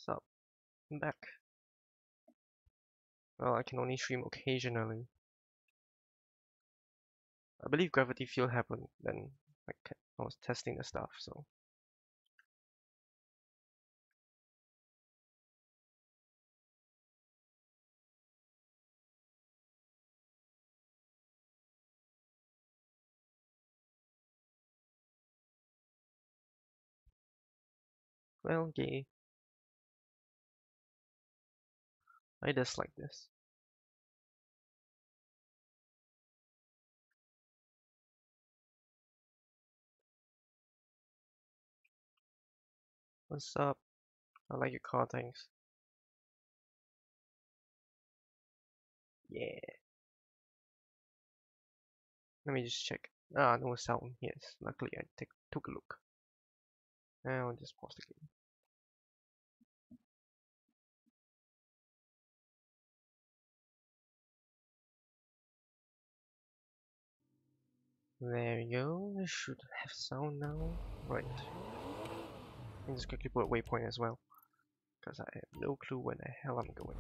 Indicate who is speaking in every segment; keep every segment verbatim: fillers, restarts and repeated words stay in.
Speaker 1: What's up? I'm back. Well, I can only stream occasionally. I believe Gravity Field happened then. Like, I was testing the stuff, so. Well, yay. I dislike this. What's up? I like your car, thanks. Yeah. Let me just check. Ah, no sound. Yes, luckily I take, took a look. Now I'll just pause the game. There you go. I should have sound now. Right. And just quickly put a waypoint as well, because I have no clue where the hell I'm going.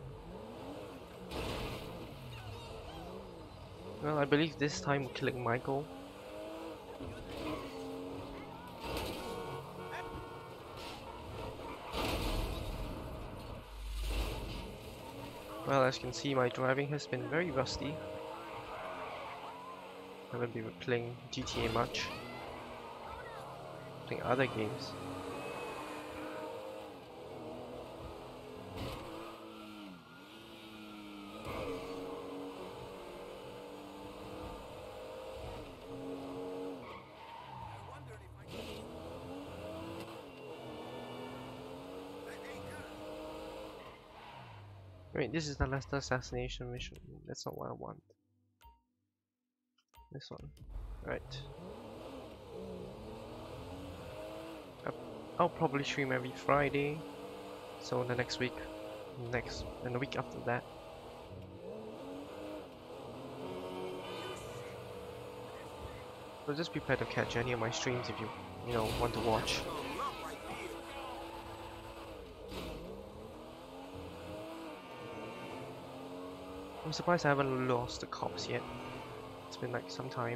Speaker 1: Well, I believe this time we're killing Michael. Well, as you can see, my driving has been very rusty. I haven't been playing G T A much. Playing other games. Wait, this is the Lester assassination mission. That's not what I want. This one. Right. I'll probably stream every Friday. So the next week, next, and the week after that. So just prepare to catch any of my streams if you, you know, want to watch. I'm surprised I haven't lost the cops yet. It's been like some time.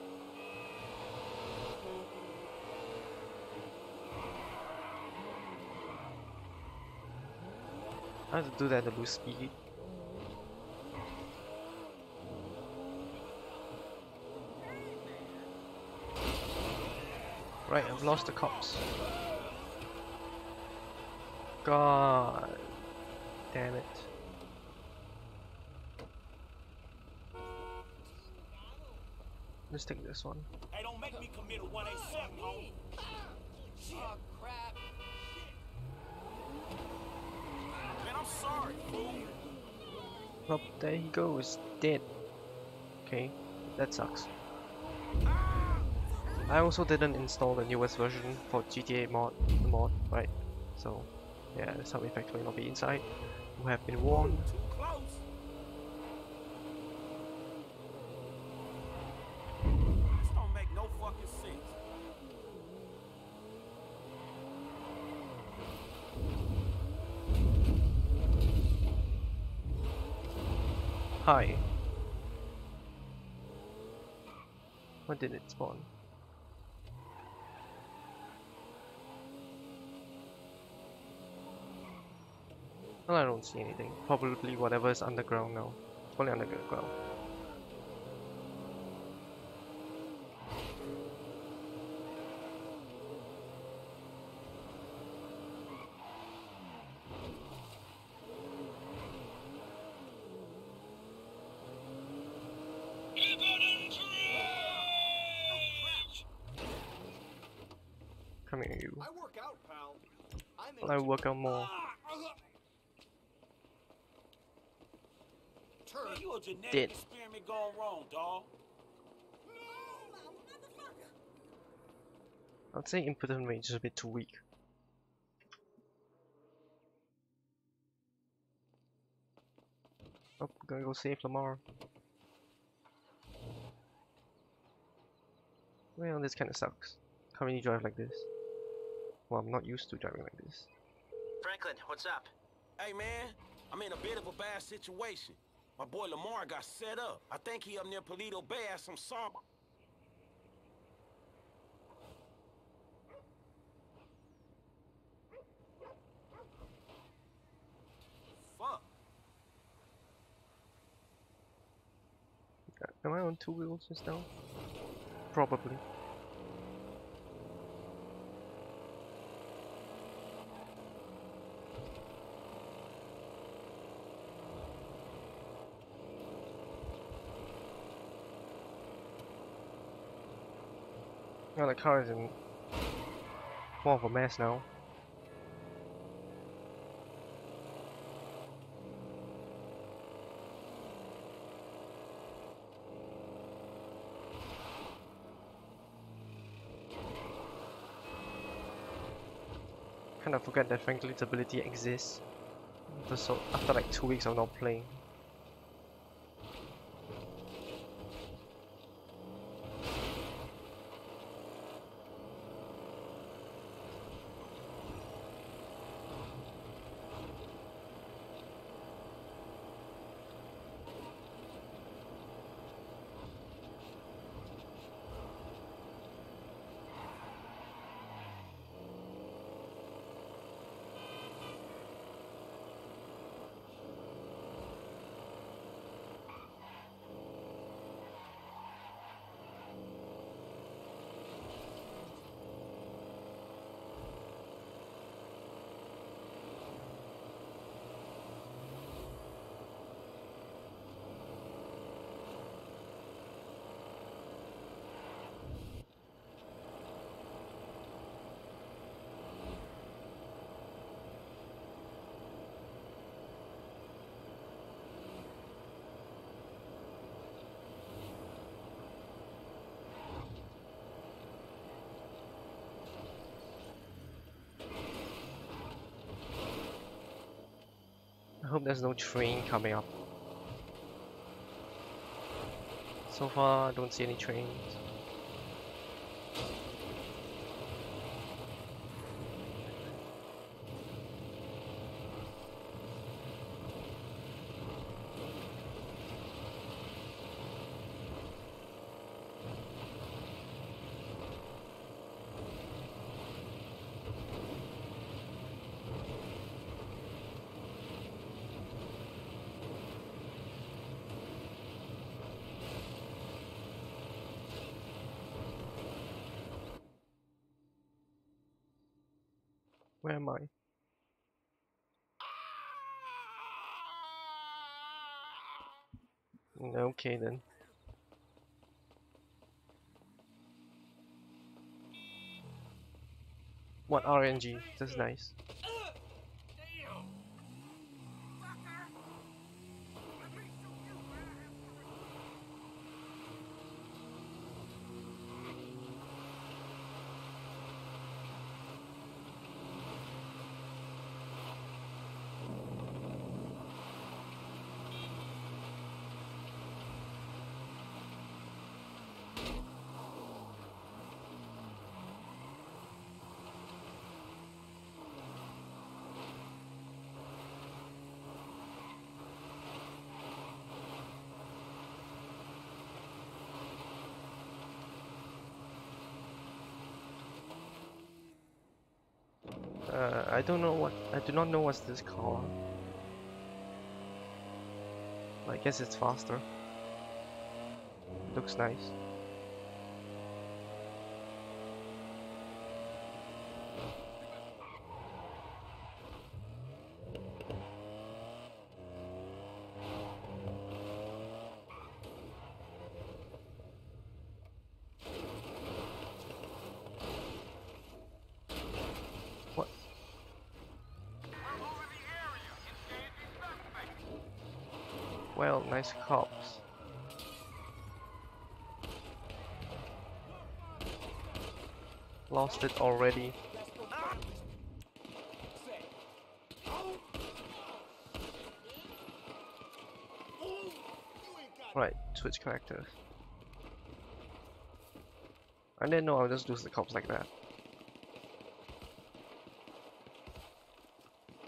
Speaker 1: I have to do that to lose speed. Right, I've lost the cops. God damn it. Let's take this one.
Speaker 2: Hey, don't make me commit a one eighty-seven, homie. Oh, crap. Man, I'm sorry, fool.
Speaker 1: Well, there he goes, dead. Okay, that sucks. I also didn't install the newest version for G T A mod, the mod, right? So, yeah, the sound effects will not be inside. You have been warned.
Speaker 2: Too close. This don't make no fucking sense.
Speaker 1: Hi. When did it spawn? Well, I don't see anything. Probably whatever is underground now. It's probably underground. Come here, you.
Speaker 2: I work out, pal.
Speaker 1: Well, I work out more.
Speaker 2: Man, you a genetic
Speaker 1: Dead.
Speaker 2: experiment gone wrong, dawg.
Speaker 1: I'd say input range is a bit too weak. Oh, gotta go save Lamar. Well, this kinda sucks. Can't really drive like this. Well, I'm not used to driving like this.
Speaker 3: Franklin, what's up?
Speaker 2: Hey, man, I'm in a bit of a bad situation. My boy Lamar got set up. I think he up near Paleto Bay at some song. Fuck.
Speaker 1: Am I on two wheels just now? Probably. Well, the car is in more of a mess now. Kind of forget that Franklin's ability exists. After, so, after like two weeks of not playing. I hope there's no train coming up. So far, I don't see any trains. Where am I? Okay then. What R N G? That's nice. Uh, I don't know what. I do not know what's this car. I guess it's faster. Looks nice. What? Well, nice cops. Lost it already. Right, switch characters. I didn't know I'll just lose the cops like that.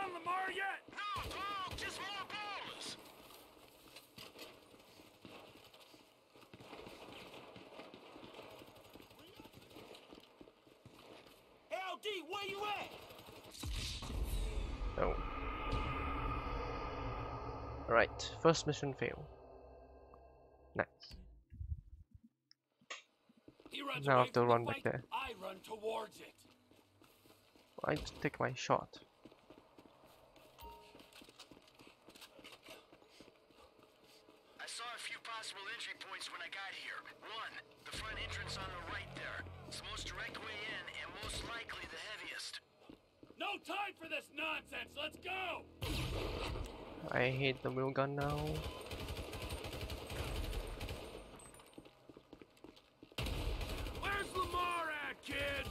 Speaker 2: found Lamar yet? No, dog, just more ballers. L D, where you at?
Speaker 1: Oh. Alright, first mission fail. Nice.
Speaker 2: He runs
Speaker 1: Now I
Speaker 2: away
Speaker 1: have to
Speaker 2: from the
Speaker 1: run back
Speaker 2: fight,
Speaker 1: there.
Speaker 2: I run towards it.
Speaker 1: I just take my shot.
Speaker 3: I saw a few possible entry points when I got here. One, the front entrance on the right there. It's the most direct way in and most likely the heaviest.
Speaker 2: No time for this nonsense. Let's go.
Speaker 1: I hate the wheel gun now.
Speaker 2: Where's Lamar at, kids?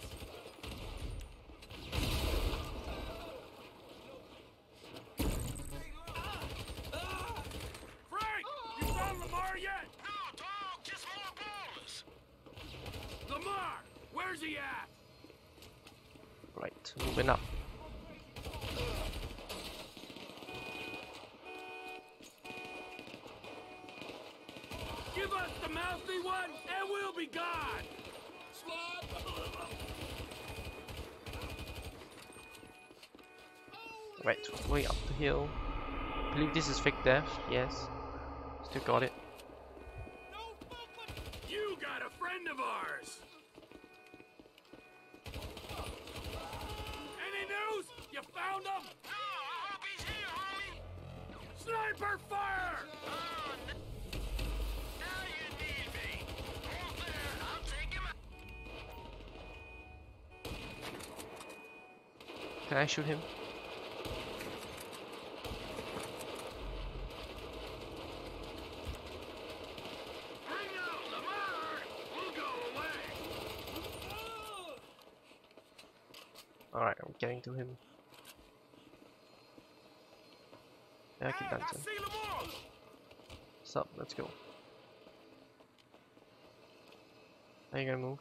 Speaker 2: Frank, you found Lamar yet?
Speaker 3: No, dog, just more ballers.
Speaker 2: Lamar, where's he at?
Speaker 1: Right, moving up.
Speaker 2: Give us the mouthy one, and we'll be gone. Slot.
Speaker 1: Right, way up the hill. I believe this is fake death, yes. Still got it.
Speaker 2: You got a friend of ours. Any news? You found him?
Speaker 3: No, I hope he's here, homie.
Speaker 2: Sniper fire!
Speaker 3: Oh, n- now you need me. Hold there, I'll take him out.
Speaker 1: Can I shoot him?
Speaker 2: Bring out Lamar! We'll go away!
Speaker 1: Alright, I'm getting to him. Yeah, I can
Speaker 2: Hey, I
Speaker 1: dance him.
Speaker 2: see Lamar!
Speaker 1: Sup, let's go. Are you gonna move?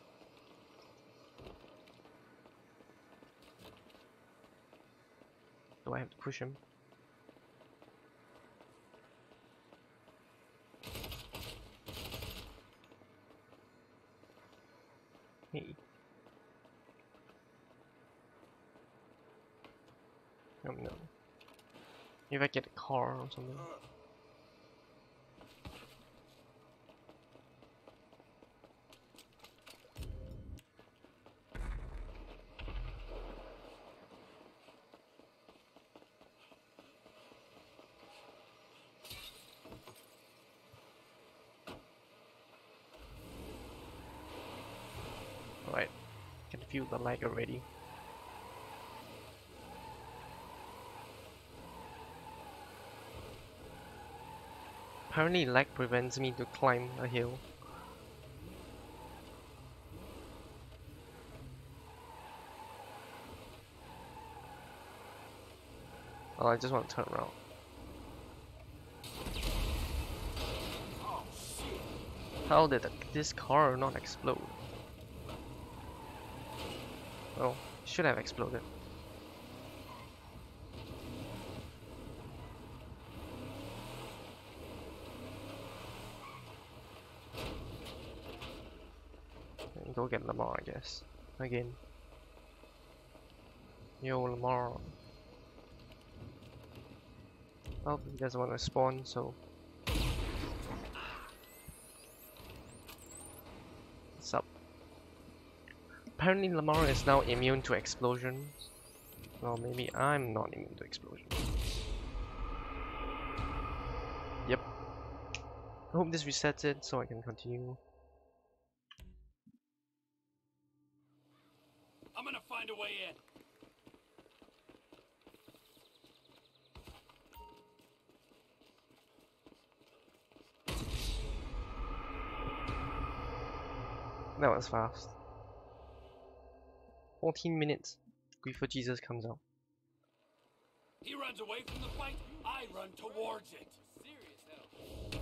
Speaker 1: Do I have to push him? Hey. Oh no. If I get a car or something. Alright, can feel the lag already. Apparently lag prevents me to climb a hill. Oh, I just want to turn around. How did this car not explode? Oh, it should have exploded. And go get Lamar, I guess. Again. Yo, Lamar. Oh, he doesn't want to spawn, so. What's up? Apparently Lamar is now immune to explosions. Well, maybe I'm not immune to explosions. Yep. I hope this resets it so I can continue.
Speaker 2: I'm gonna find a way in.
Speaker 1: That was fast. fourteen minutes before Jesus comes out.
Speaker 2: He runs away from the fight, I run towards it. Serious help.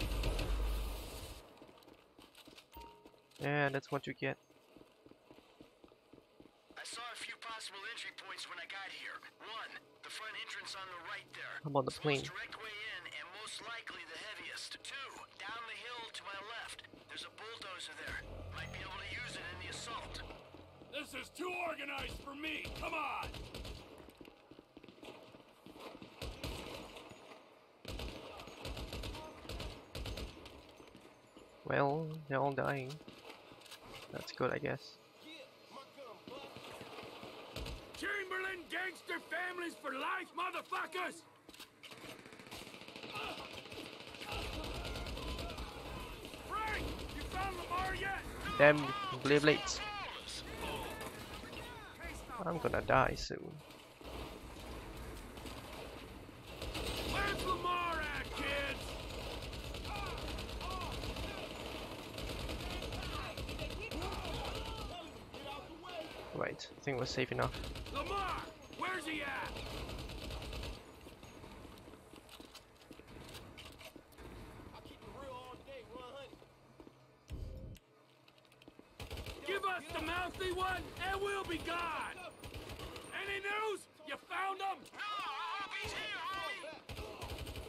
Speaker 1: Yeah, that's what you get.
Speaker 3: I saw a few possible entry points when I got here. One, the front entrance on the right there.
Speaker 1: How about the
Speaker 3: It's the
Speaker 1: plane?
Speaker 3: most direct way in and most likely the heaviest. Two, down the hill to my left. There's a bulldozer there. Might be able to use it in the assault.
Speaker 4: This is too organized for me. Come on.
Speaker 1: Well, they're all dying. That's good, I guess.
Speaker 4: Chamberlain gangster families for life, motherfuckers! Frank, you found Lamar yet?
Speaker 1: Damn blade blades. I'm gonna die soon.
Speaker 4: Where's Lamar at, kids?
Speaker 1: Right, I think we're safe enough.
Speaker 4: Lamar, where's he at? Give us the mouthy one, and we'll be gone. Any news? You found him?
Speaker 3: No, I hope he's here, homie.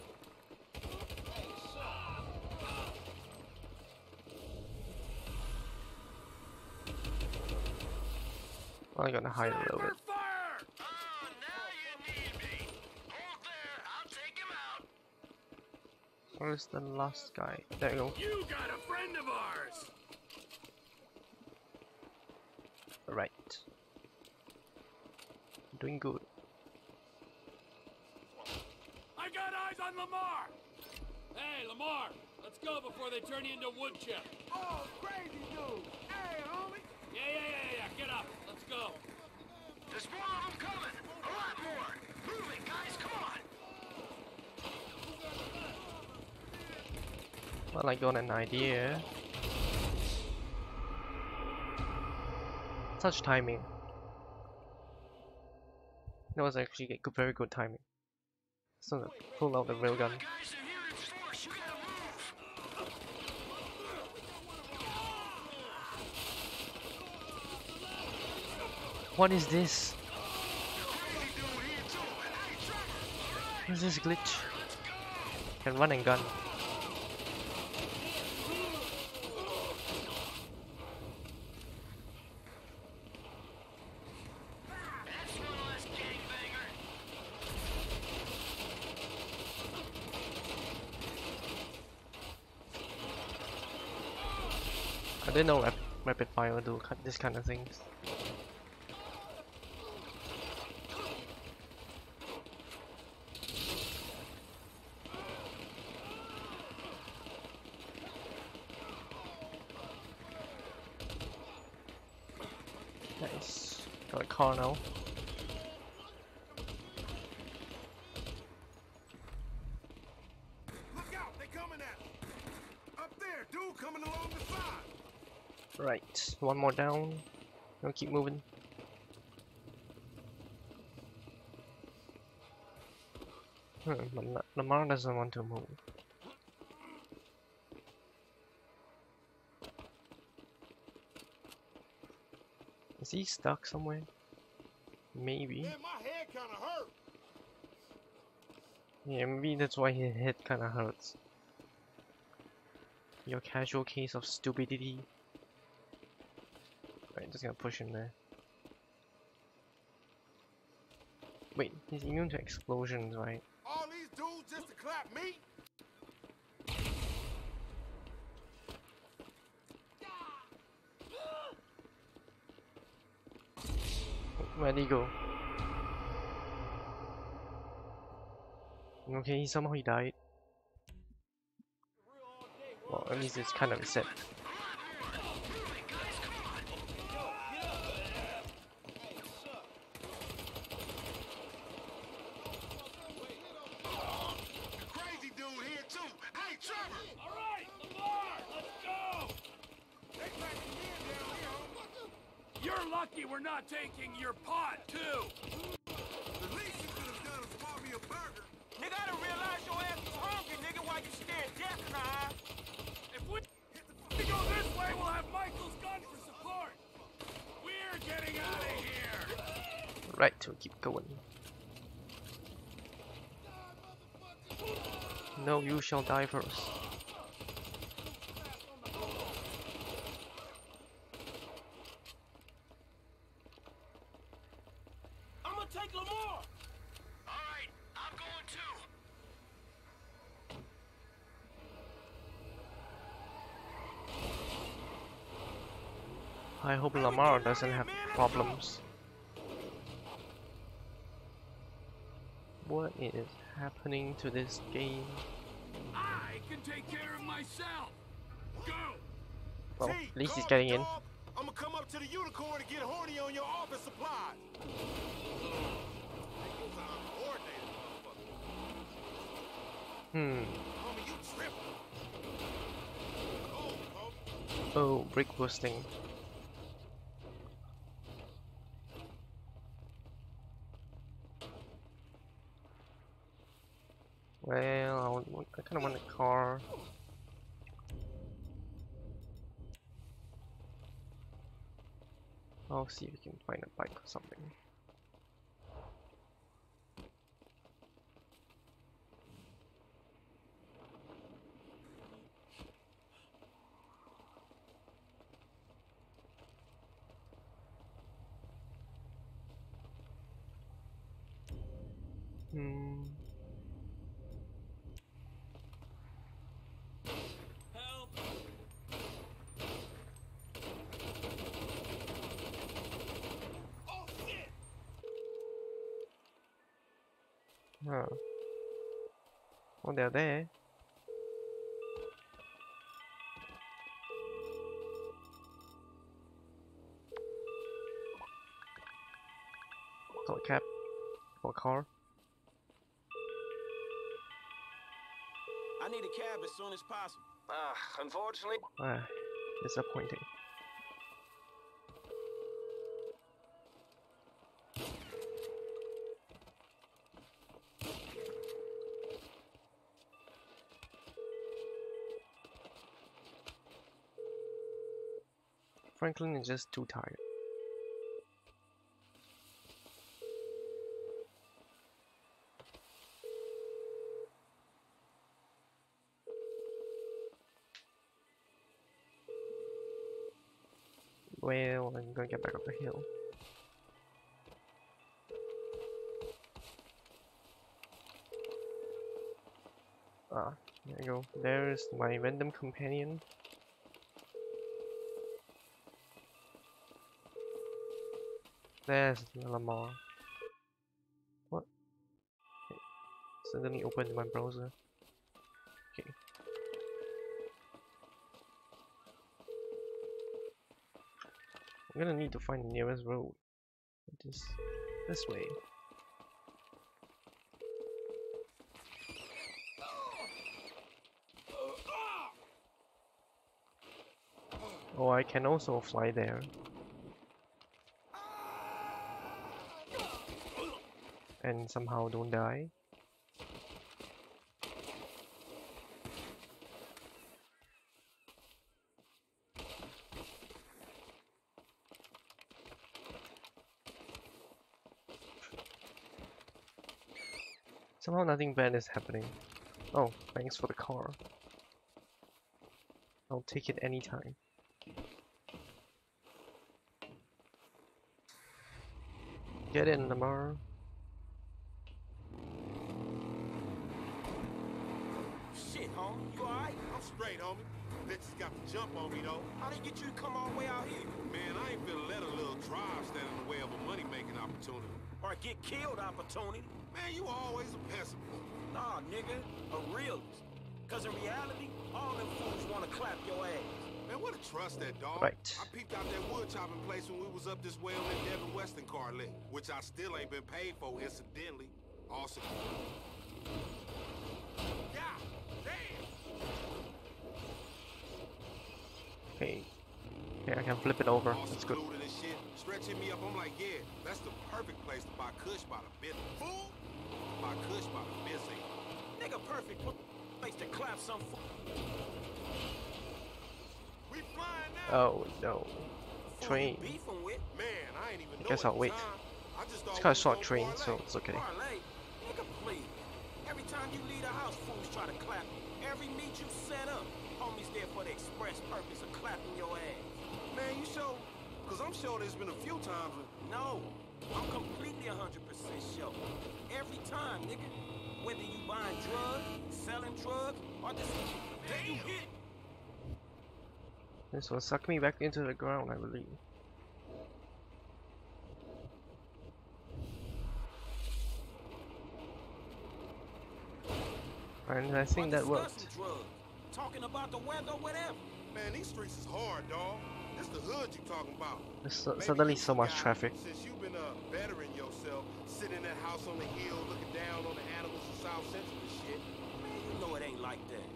Speaker 1: I'm gonna hide a little bit.
Speaker 4: Sniper fire!
Speaker 3: Oh, now you need me. Hold there, I'll take him out.
Speaker 1: Where's the last guy? There you go.
Speaker 4: You got a friend of ours.
Speaker 1: Right. Doing good.
Speaker 4: I got eyes on Lamar. Hey, Lamar, let's go before they turn you into wood chip.
Speaker 5: Oh, crazy dude! Hey, homie!
Speaker 4: Yeah, yeah, yeah, yeah. Get up. Let's go.
Speaker 3: There's more of them coming. A lot more. Move it, guys, come on.
Speaker 1: Well, I got an idea. Such timing. That was actually a good, very good timing. So I pull out the railgun.
Speaker 3: Guys are here in force. You gotta move.
Speaker 1: What is this?
Speaker 3: Crazy dude here too. Hey, Trevor.
Speaker 1: What is this glitch? Can run and gun.
Speaker 3: That's one less gangbanger.
Speaker 1: I didn't know rap rapid fire would do ki- this kind of things. Nice. Got a car now.
Speaker 5: Look out! They coming at us! Up there, dude coming along the side!
Speaker 1: Right, one more down. We'll keep moving. Hmm, but La- Lamar doesn't want to move. Is he stuck somewhere? Maybe.
Speaker 5: Man, my head kinda hurt!
Speaker 1: Yeah, maybe that's why his head kinda hurts. Your casual case of stupidity. Right, just gonna push him there. Wait, he's immune to explosions, right?
Speaker 5: All these dudes just to clap me?
Speaker 1: Where'd he go? Okay, somehow he died. Well, at least it's kind of reset.
Speaker 5: Crazy dude here too! Hey, Trevor!
Speaker 4: All right, Lamar, let's go.
Speaker 5: They clapping me down here, homie!
Speaker 4: You're lucky we're not taking your pot, too.
Speaker 5: The least you could have done was bought me a burger!
Speaker 2: Nigga, I done realize your ass is hungry, nigga, while you staring death in the eye.
Speaker 4: If we, if we go this way, we'll have Michael's gun for support. We're getting out of here.
Speaker 1: Right, we'll keep going. No, you shall die first.
Speaker 2: I'm gonna take Lamar.
Speaker 3: All right, I'm going too.
Speaker 1: I hope
Speaker 2: Man, we
Speaker 1: Lamar
Speaker 2: getting out
Speaker 1: doesn't
Speaker 2: here,
Speaker 1: have
Speaker 2: man. Let's
Speaker 1: problems. What is happening to this game?
Speaker 4: I can take care of myself. Go.
Speaker 1: Well,
Speaker 5: T,
Speaker 1: at least he's
Speaker 5: call
Speaker 1: getting
Speaker 5: me,
Speaker 1: in.
Speaker 5: dog. I'm gonna come up to the unicorn to get horny on your office supplies. Hey, you's an uncoordinated motherfucker.
Speaker 1: Hmm.
Speaker 5: Homie, you tripping. Oh, homie.
Speaker 1: Oh, brick boosting. Well, I, want, I kind of want a car. I'll see if we can find a bike or something. Hmm.
Speaker 4: Help.
Speaker 5: Oh, shit.
Speaker 1: Huh. Well, they're there. Call a cab. Or a car.
Speaker 2: I need a cab as soon as possible.
Speaker 3: Ah, unfortunately.
Speaker 1: Ah, disappointing. Franklin is just too tired. Well, I'm gonna get back up the hill. Ah, there you go. There's my random companion. There's Lamar. What? Okay. Suddenly opened my browser. Okay. I'm gonna need to find the nearest road. This, this way. Oh, I can also fly there. And somehow don't die. Somehow nothing bad is happening. Oh, thanks for the car. I'll take it anytime. Get in, Lamar.
Speaker 2: Shit, homie. You alright?
Speaker 5: I'm straight, homie. Bitches got the jump on me, though.
Speaker 2: How they get you to come all the way out here?
Speaker 5: Man, I ain't finna let a little drive stand in the way of a money-making opportunity.
Speaker 2: Or a get killed opportunity?
Speaker 5: Man, you always a pessimist.
Speaker 2: Nah, nigga. A realist. Cause in reality, all them fools wanna clap your ass.
Speaker 5: Man, what a trust that dog.
Speaker 1: Right.
Speaker 5: I peeped out that wood chopping place when we was up this way on that Devin Weston car lick, which I still ain't been paid for, incidentally. Also. God damn!
Speaker 1: Okay. Okay, I can flip it over.
Speaker 5: All
Speaker 1: That's good.
Speaker 5: secluded and shit. Stretching me up, I'm like, yeah, that's the perfect place to buy kush by the bit. Fool! Buy kush by the busy.
Speaker 2: Nigga, perfect place to clap some fool.
Speaker 5: We flying now.
Speaker 1: Oh no.
Speaker 2: Fool
Speaker 1: Train.
Speaker 2: you beefing with.
Speaker 5: Man, I ain't even know
Speaker 1: Guess
Speaker 5: at
Speaker 1: I'll
Speaker 5: the
Speaker 1: wait.
Speaker 5: time. I just thought
Speaker 1: It's
Speaker 5: we
Speaker 1: kind of
Speaker 5: was
Speaker 1: short
Speaker 5: gonna
Speaker 1: train,
Speaker 5: parlay.
Speaker 1: so it's okay.
Speaker 2: Parlay. Nigga, please. Every time you leave the house, fools try to clap you. Every meet you set up, homies there for the express purpose of clapping your ass.
Speaker 5: Man, you sure? Cause I'm sure there's been a few times when...
Speaker 2: No, I'm completely one hundred percent sure. Every time, nigga. Whether you buying drugs, selling drugs, or just get you hit.
Speaker 1: This will suck me back into the ground, I believe. And I think that worked.
Speaker 2: Drugs, talking about the weather, whatever.
Speaker 5: Man, these streets is hard, dawg. This the hood you talking about.
Speaker 1: There's so, suddenly so much traffic.
Speaker 5: Since you've been uh, bettering yourself, sitting in that house on the hill, looking down on the animals in South Central and shit.
Speaker 2: Man, you know it ain't like that.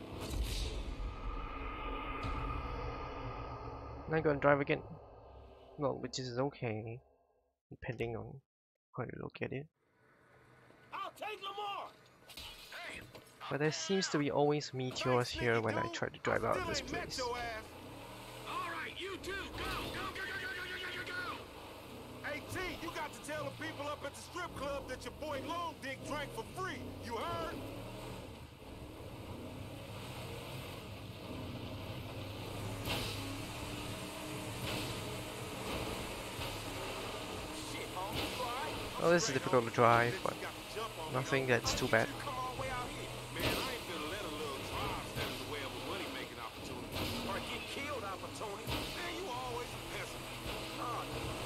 Speaker 1: I'm gonna drive again. Well, which is okay, depending on how you look at it.
Speaker 2: I'll take Lamar.
Speaker 3: Hey,
Speaker 1: But there seems to be always meteors here when I try to drive out of this place.
Speaker 3: all right, you two, go, go, go, go, go, go, go, go, go.
Speaker 5: Hey, T, you got to tell the people up at the strip club that your boy Long Dick drank for free. You heard?
Speaker 2: Shit, homie, you alright?
Speaker 1: Well, this is difficult to drive, but nothing that's too bad.
Speaker 2: Come all the way out here.
Speaker 5: Man, I ain't gonna let a little drive stand in the way of a money-making opportunity.
Speaker 2: Or get killed opportunity.
Speaker 5: Man, you always a pessimist.
Speaker 2: Nah,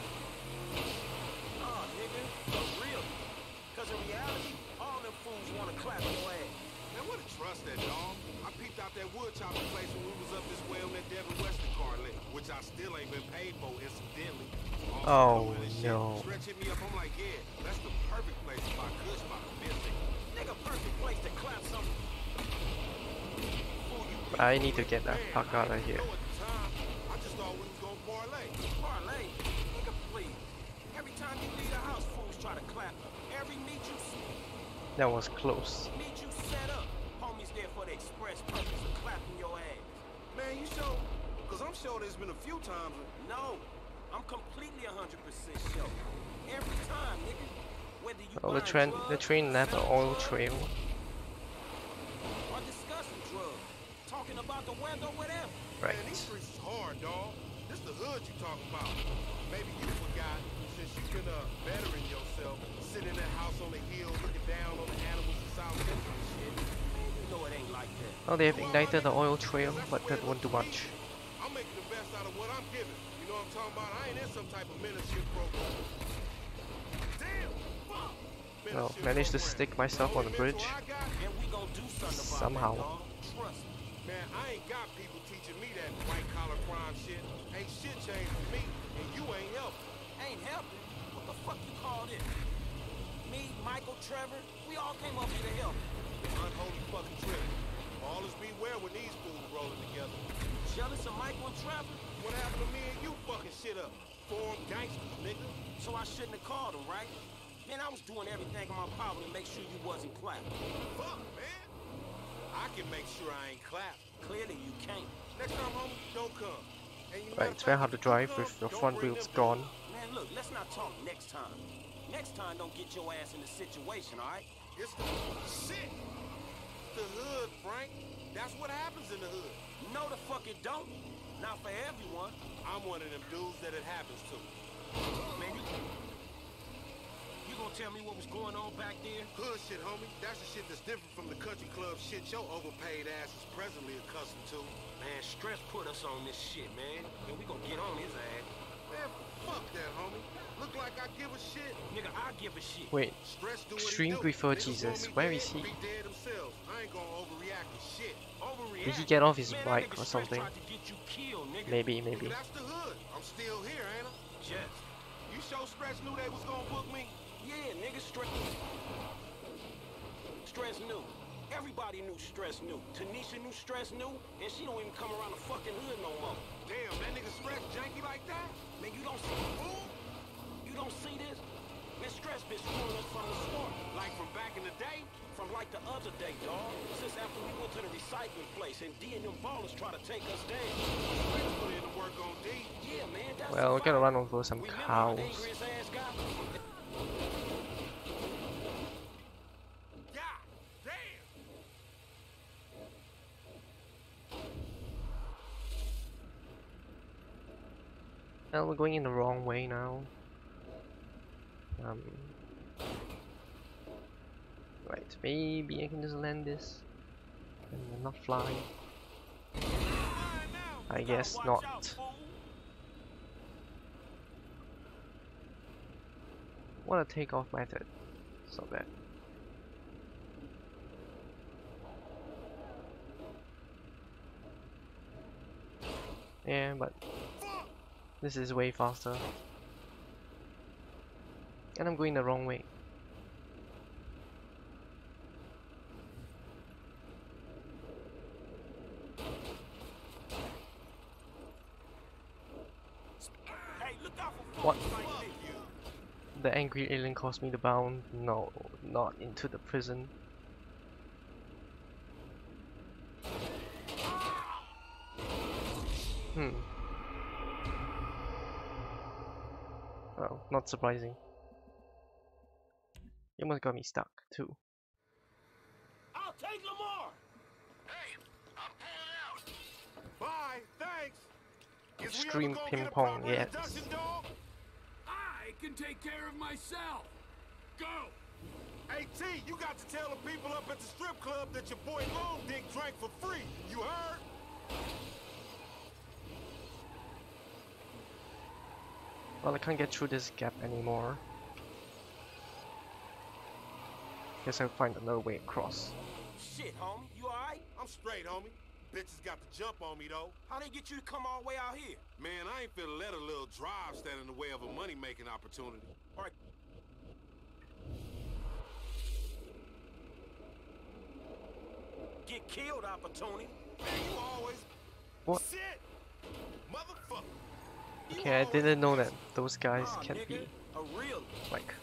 Speaker 2: nah, nigga, but real. Cause in reality, all them fools wanna clap your ass.
Speaker 5: Man, what a trust that, dog. I peeped out that wood chopping place when we was up this way on that Devin Western car lick, which I still ain't been paid for, incidentally.
Speaker 1: Oh,
Speaker 5: shit.
Speaker 1: no.
Speaker 5: Stretch hit me up, I'm like, yeah, that's the perfect place if I could spot a business.
Speaker 2: Nigga, perfect place to clap something. Fool, you
Speaker 1: I need to get that
Speaker 5: Man,
Speaker 1: fuck out of
Speaker 5: I didn't
Speaker 1: here.
Speaker 5: know at the time. I just thought we was gonna parlay.
Speaker 2: parlay. Nigga, please. Every time you leave the house, fools try to clap. Every meet you
Speaker 1: That was close.
Speaker 2: meet you set up, homies there for the express purpose of clapping your ass.
Speaker 5: Man, you sure? Cause I'm sure there's been a few times when...
Speaker 2: No, I'm completely one hundred percent sure. Every time, nigga. Whether you
Speaker 1: Oh, the
Speaker 2: buying
Speaker 1: train,
Speaker 2: drugs,
Speaker 1: the train left an
Speaker 2: selling
Speaker 1: oil
Speaker 2: drugs,
Speaker 1: trail.
Speaker 2: or discussing drugs, talking about the weather, whatever.
Speaker 1: Right.
Speaker 5: Man, these streets is hard, dawg. This the hood you talking about. Maybe you forgot, since you've been uh, bettering yourself, sitting in that house on the hill, looking down on the animals in South Central and shit.
Speaker 2: Man, you know it ain't like that.
Speaker 1: Oh, they have ignited the oil trail, but that won't do much.
Speaker 5: I'm making the best out of what I'm given. You know what I'm talking about? I ain't in some type of mentorship program. Damn! Fuck!
Speaker 1: Well,
Speaker 5: Mentorship
Speaker 1: managed to
Speaker 5: program.
Speaker 1: stick myself on the
Speaker 5: Only
Speaker 1: bridge.
Speaker 5: mentor I got?
Speaker 2: And we gon' do something about
Speaker 1: Somehow.
Speaker 2: that, dog. Trust me.
Speaker 5: Man, I ain't got people teaching me that white collar crime shit. Ain't shit changed for me, and you ain't helping.
Speaker 2: Ain't helping. What the fuck you call this? Me, Michael, Trevor, we all came up here to help.
Speaker 5: Unholy fucking trip. All is beware when these fools rolling together.
Speaker 2: Jealous of Michael and Trevor?
Speaker 5: What happened to me and you fucking shit up? Forum gangsters, nigga.
Speaker 2: So I shouldn't have called him, right? Man, I was doing everything in my power to make sure you wasn't clapping.
Speaker 5: Fuck, man. I can make sure I ain't clap.
Speaker 2: Clearly you can't.
Speaker 5: Next time, homie, don't come. And you
Speaker 1: Right,
Speaker 5: matter
Speaker 1: it's
Speaker 5: of
Speaker 1: very
Speaker 5: fact,
Speaker 1: hard to
Speaker 5: if you
Speaker 1: drive
Speaker 5: come,
Speaker 1: with your
Speaker 5: don't
Speaker 1: front
Speaker 5: bring
Speaker 1: wheels
Speaker 5: them
Speaker 1: gone.
Speaker 2: Man, look, let's not talk next time. Next time, don't get your ass in the situation, all right?
Speaker 5: It's the shit. The hood, Frank. That's what happens in the hood.
Speaker 2: No, the fuck it don't. Not for everyone.
Speaker 5: I'm one of them dudes that it happens to.
Speaker 2: Man, you... You gonna tell me what was going on back there?
Speaker 5: Hood shit, homie. That's the shit that's different from the country club shit your overpaid ass is presently accustomed to.
Speaker 2: Man, Stress put us on this shit, man. And we gonna get on his ass.
Speaker 5: Man, fuck that, homie. Look like I give a shit.
Speaker 2: Nigga, I give a shit.
Speaker 1: Wait,
Speaker 5: Stress do what he
Speaker 1: Extreme
Speaker 5: do.
Speaker 1: prefer
Speaker 5: Niggas
Speaker 1: Jesus.
Speaker 5: want me
Speaker 1: Where
Speaker 5: dead,
Speaker 1: is he?
Speaker 5: Be dead themselves. I ain't gonna overreact to shit.
Speaker 2: Overreact.
Speaker 1: Did he get off his
Speaker 2: Man, that
Speaker 1: bike
Speaker 2: nigga
Speaker 1: or
Speaker 2: Stress
Speaker 1: something?
Speaker 2: tried to get you killed, nigga.
Speaker 1: Maybe,
Speaker 5: Nigga,
Speaker 1: maybe.
Speaker 5: that's the hood. I'm still here, ain't I?
Speaker 2: Yes.
Speaker 5: You sure Stress knew they was gonna book me?
Speaker 2: Yeah, nigga, Stress. Stress knew. Everybody knew Stress knew. Tanisha knew Stress knew, and she don't even come around the fucking hood no more.
Speaker 5: Damn, that nigga Stress janky like that?
Speaker 2: Man, you don't see Ooh, You don't see this? Man, Stress been screwing us from the start.
Speaker 5: Like from back in the day?
Speaker 2: From like the other day, dawg. Since after we went to the recycling place and D and them ballers try to take us down.
Speaker 5: Stress put in the work on D.
Speaker 2: Yeah, man, that's
Speaker 1: Well,
Speaker 2: a
Speaker 1: we're gonna
Speaker 2: fact.
Speaker 1: run over some
Speaker 2: Remember how
Speaker 1: cows.
Speaker 2: angry his ass got?
Speaker 5: God damn!
Speaker 1: Well, we're going in the wrong way now. Um, right, maybe I can just land this and not fly. I guess not. What a takeoff method. So bad. Yeah, but this is way faster. And I'm going the wrong way.
Speaker 2: Hey, look out for
Speaker 1: What?
Speaker 2: folks like this.
Speaker 1: The angry alien caused me to bound. No, not into the prison. Hmm. Well, not surprising. You almost got me stuck too.
Speaker 2: I'll take Lamar.
Speaker 3: Hey, I'm pulling out.
Speaker 5: Bye, thanks. Is we ever
Speaker 1: Extreme
Speaker 5: gonna
Speaker 1: ping
Speaker 5: get a
Speaker 1: pong,
Speaker 5: proper
Speaker 1: yes.
Speaker 5: introduction, dog?
Speaker 4: I can take care of myself. Go.
Speaker 5: Hey T, you got to tell the people up at the strip club that your boy Long Dick drank for free. You heard?
Speaker 1: Well, I can't get through this gap anymore. Guess I'll find another way across.
Speaker 2: Shit, homie, you alright?
Speaker 5: I'm straight, homie. Bitches got the jump on me, though.
Speaker 2: How they get you to come all the way out here?
Speaker 5: Man, I ain't finna let a little drive stand in the way of a money-making opportunity.
Speaker 2: All right. Get killed opportunity.
Speaker 5: Man, you always...
Speaker 1: What?
Speaker 5: Shit! Motherfucker! You
Speaker 1: Okay, I
Speaker 5: always
Speaker 1: didn't know
Speaker 5: miss.
Speaker 1: that those guys
Speaker 2: Nah,
Speaker 1: can
Speaker 2: nigga,
Speaker 1: be
Speaker 2: a real,
Speaker 1: like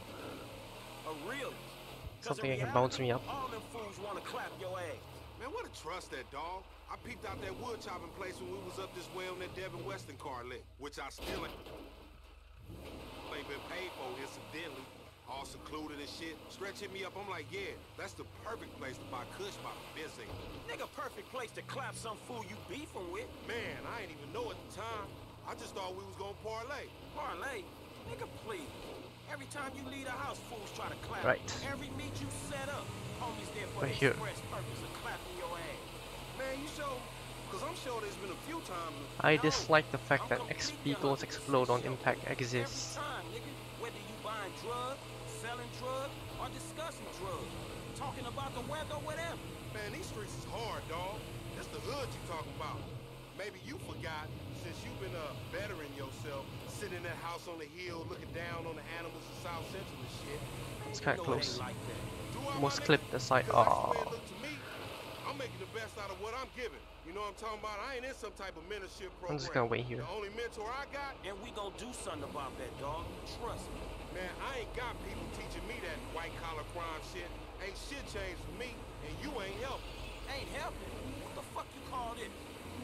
Speaker 2: a real.
Speaker 1: something that can bounce me up.
Speaker 2: All them fools want to clap your ass.
Speaker 5: Man, what a trust that dog. I peeped out that wood chopping place when we was up this way on that Devin Weston car lit, which I still ain't, ain't been paid for incidentally. All secluded and shit. Stretch hit me up, I'm like, yeah, that's the perfect place to buy kush by the busy.
Speaker 2: Nigga, perfect place to clap some fool you beefing with.
Speaker 5: Man, I ain't even know at the time. I just thought we was gonna parlay.
Speaker 2: Parlay, nigga, please. Every time you leave the house, fools try to clap.
Speaker 1: Right.
Speaker 2: Every meet you set up, homies there for
Speaker 1: Right
Speaker 2: the
Speaker 1: here.
Speaker 2: express purpose of clapping your ass.
Speaker 5: Man, you sure? Cause I'm sure there's been a few times.
Speaker 1: I
Speaker 2: No,
Speaker 1: dislike the fact
Speaker 2: I'm
Speaker 1: that X
Speaker 2: completely
Speaker 1: Beagles
Speaker 2: one hundred percent
Speaker 1: explode on
Speaker 2: sure.
Speaker 1: impact exists.
Speaker 2: Every time, nigga, whether you buying drugs, selling drugs, or discussing drugs, talking about the weather or whatever.
Speaker 5: Man, these streets is hard, dog. It's the hood you talking about. Maybe you forgot, since you've been uh, bettering yourself, sitting in that house on the hill, looking down on the animals in South Central and shit.
Speaker 1: It's
Speaker 2: You
Speaker 1: kinda
Speaker 2: know it ain't
Speaker 1: close.
Speaker 2: like that.
Speaker 5: Do I,
Speaker 1: Almost
Speaker 5: my
Speaker 1: clipped
Speaker 5: nigga?
Speaker 1: the side.
Speaker 5: 'Cause that's the way
Speaker 1: Aww.
Speaker 5: it look to me. I'm making the best out of what I'm giving. You know what I'm talking about? I ain't in some type of mentorship program.
Speaker 1: I'm just gonna wait here.
Speaker 5: The only mentor I got,
Speaker 2: And we gonna do something about that, dog. Trust me.
Speaker 5: man, I ain't got people teaching me that white collar crime shit. Ain't shit changed for me, and you ain't helping.
Speaker 2: Ain't helping. What the fuck you call this?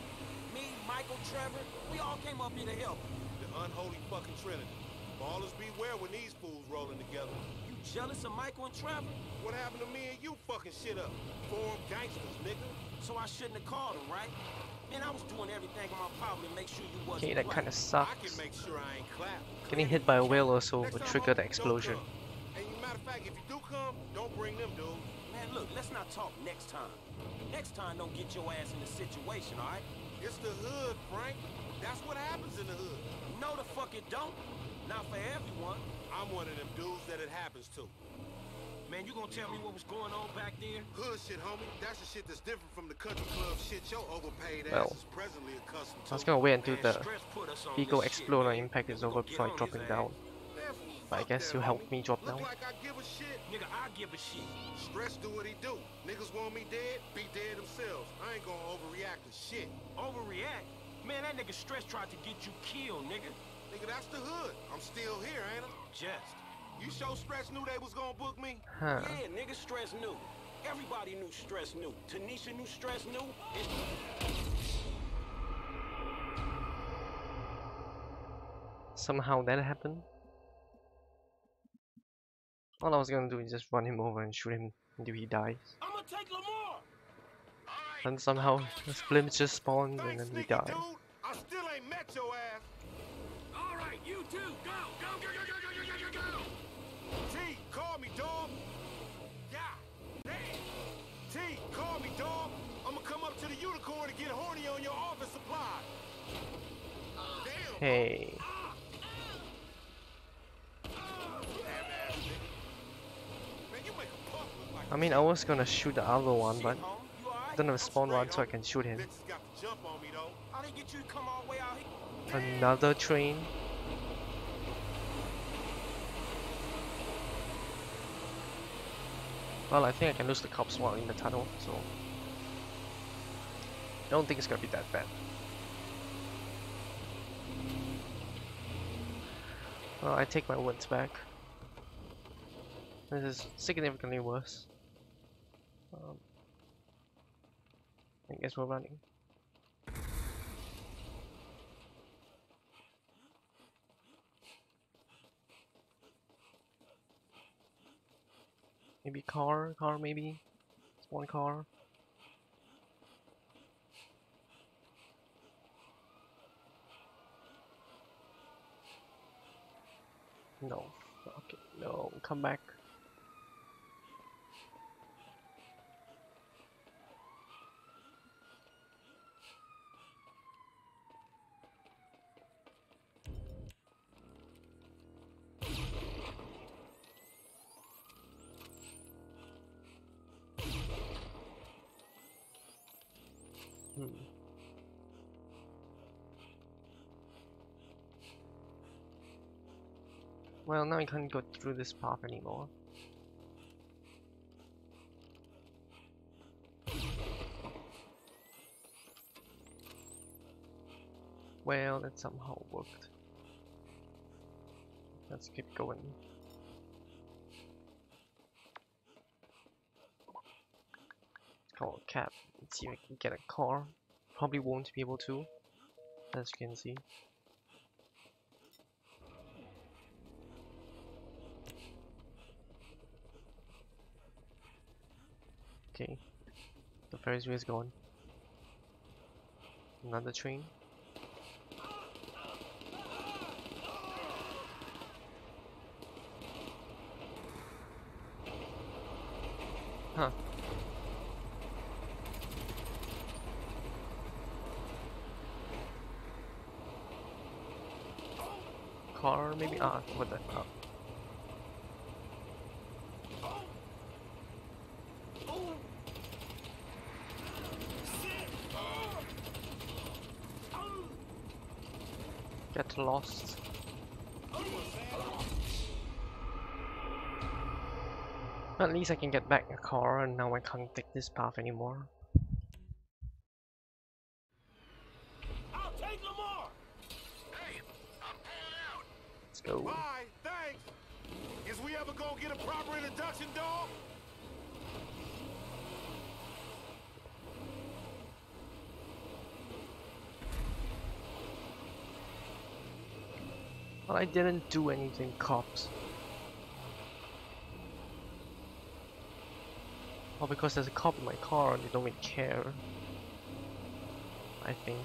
Speaker 2: Me, Michael, Trevor, we all came up here to help.
Speaker 5: The unholy fucking trinity. Ballers beware when these fools rolling together.
Speaker 2: You jealous of Michael and Trevor?
Speaker 5: What happened to me and you fucking shit up? Forum gangsters, nigga.
Speaker 2: So I shouldn't have called him, right? Man, I was doing everything in my power to make sure you wasn't
Speaker 1: Okay, that
Speaker 2: black.
Speaker 1: kinda
Speaker 5: I
Speaker 1: sucks.
Speaker 5: can make sure I ain't clap.
Speaker 1: Getting hit by a whale or so
Speaker 5: Next
Speaker 1: would
Speaker 5: time,
Speaker 1: trigger the
Speaker 5: homie, don't
Speaker 1: explosion.
Speaker 5: come. And matter of fact, if you do come, don't bring them, dude.
Speaker 2: Man, look, let's not talk next time. Next time, don't get your ass in a situation, all right?
Speaker 5: It's the hood, Frank. That's what happens in the hood.
Speaker 2: No, the fuck it don't. Not for everyone.
Speaker 5: I'm one of them dudes that it happens to.
Speaker 2: Man, you gonna tell me what was going on back there?
Speaker 5: Hood shit, homie. That's the shit that's different from the country club shit your overpaid ass
Speaker 1: Well,
Speaker 5: is presently accustomed to.
Speaker 1: I was gonna wait until
Speaker 2: Man,
Speaker 1: the
Speaker 2: stress put us on
Speaker 1: Beagle
Speaker 2: this shit,
Speaker 1: explode on
Speaker 2: man.
Speaker 1: impact is
Speaker 2: We
Speaker 1: over
Speaker 2: gonna
Speaker 1: before I
Speaker 2: get
Speaker 1: drop
Speaker 2: on
Speaker 1: it
Speaker 2: his
Speaker 1: down.
Speaker 5: Man,
Speaker 1: But I
Speaker 5: fuck
Speaker 1: guess
Speaker 5: that,
Speaker 1: you helped
Speaker 5: homie.
Speaker 1: me drop
Speaker 5: Look
Speaker 1: down.
Speaker 5: like I give a shit.
Speaker 2: Nigga, I give a shit.
Speaker 5: Stress do what he do. Niggas want me dead, be dead themselves. I ain't gonna overreact to shit.
Speaker 2: Overreact? Man, that nigga Stress tried to get you killed, nigga.
Speaker 5: Nigga, that's the hood. I'm still here, ain't I?
Speaker 2: Just.
Speaker 5: You sure Stretch knew they was gonna book me?
Speaker 1: Huh.
Speaker 2: Yeah, nigga, Stress knew. Everybody knew Stress knew. Tanisha knew Stress knew. And
Speaker 1: Somehow that happened. All I was gonna do is just run him over and shoot him until he dies.
Speaker 2: I'm gonna take Lamar.
Speaker 1: And somehow the Splimps just spawned and
Speaker 5: Thanks,
Speaker 1: then we
Speaker 5: sneaky
Speaker 1: die.
Speaker 5: dude. I still ain't met your ass.
Speaker 4: All right, you too. Go, go, go, go, go, go, go, go, go.
Speaker 5: T, call me, dog. Yeah. Damn. T, call me, dog. I'm gonna come up to the unicorn to get horny on your office supply. Damn.
Speaker 1: Hey.
Speaker 5: Man, you make a pup look like
Speaker 1: I mean, I was gonna shoot the other one,
Speaker 5: shit,
Speaker 1: but
Speaker 5: homie. You all right?
Speaker 1: I don't have a
Speaker 5: I'm
Speaker 1: spawn one,
Speaker 5: straight,
Speaker 1: so I
Speaker 5: homie.
Speaker 1: can shoot him.
Speaker 5: Bitches got the jump on me, though.
Speaker 2: How they get you to come all the way out here?
Speaker 1: Another train. Well, I think I can lose the cops while in the tunnel, so I don't think it's gonna be that bad. Well, I take my words back. This is significantly worse. Um, I guess we're running. Maybe car, car maybe. It's one car. No. Okay, no, come back. Hmm. Well, now I can't go through this path anymore. Well, that somehow worked. Let's keep going. Let's call a cab. Let's see if I can get a car. Probably won't be able to, as you can see. Okay, the Ferris wheel is gone. Another train. Huh. Car maybe? Ah, what the? Ah. Get lost. At least I can get back a car, and now I can't take this path anymore.
Speaker 2: I'll take Lamar.
Speaker 3: Hey, I'm pulling out.
Speaker 1: Let's go.
Speaker 5: Bye, thanks. Is we ever gonna get a proper introduction, dog?
Speaker 1: Well, I didn't do anything, cops. Well, because there's a cop in my car, they don't really care. I think.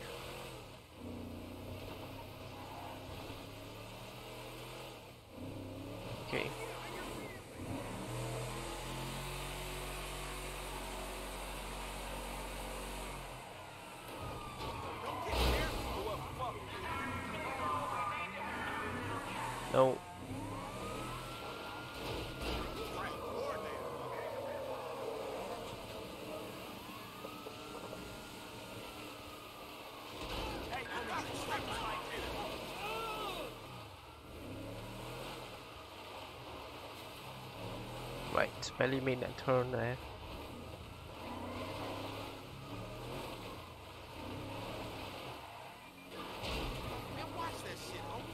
Speaker 1: Okay.
Speaker 5: Don't get here.
Speaker 2: Oh, well, fuck.
Speaker 1: No.
Speaker 5: Right, coordinator.
Speaker 2: Hey, I got the strippers like this.
Speaker 1: Right, barely made that turn there.
Speaker 5: Man, watch that shit, homie.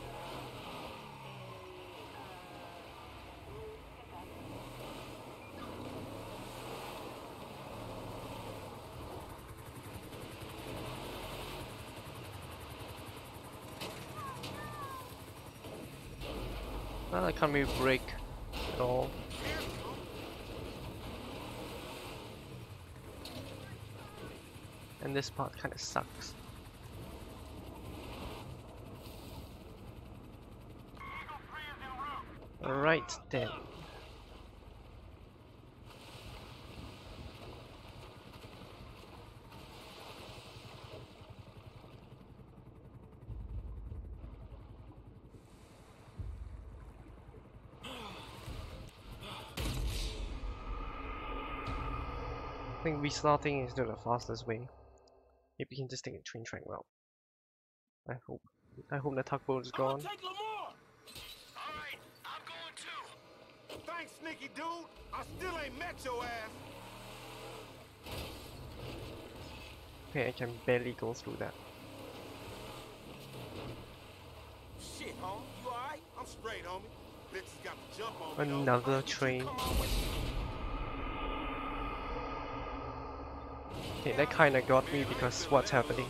Speaker 1: Well, I can't really brake at all. And this part kind of sucks. Alright then. I think restarting is not the fastest way. Maybe we can just take a train track route. I hope. I hope the tugboat is gone.
Speaker 2: Take Lamar!
Speaker 3: Alright, I'm going too.
Speaker 5: Thanks, sneaky dude. I still ain't met your ass.
Speaker 1: Okay, I can barely go through that.
Speaker 2: Shit, homie, you alright?
Speaker 5: I'm straight, homie. Bitches got to jump on me, though.
Speaker 1: Another train.
Speaker 2: Come on with
Speaker 1: Okay, that kinda got me because what's happening?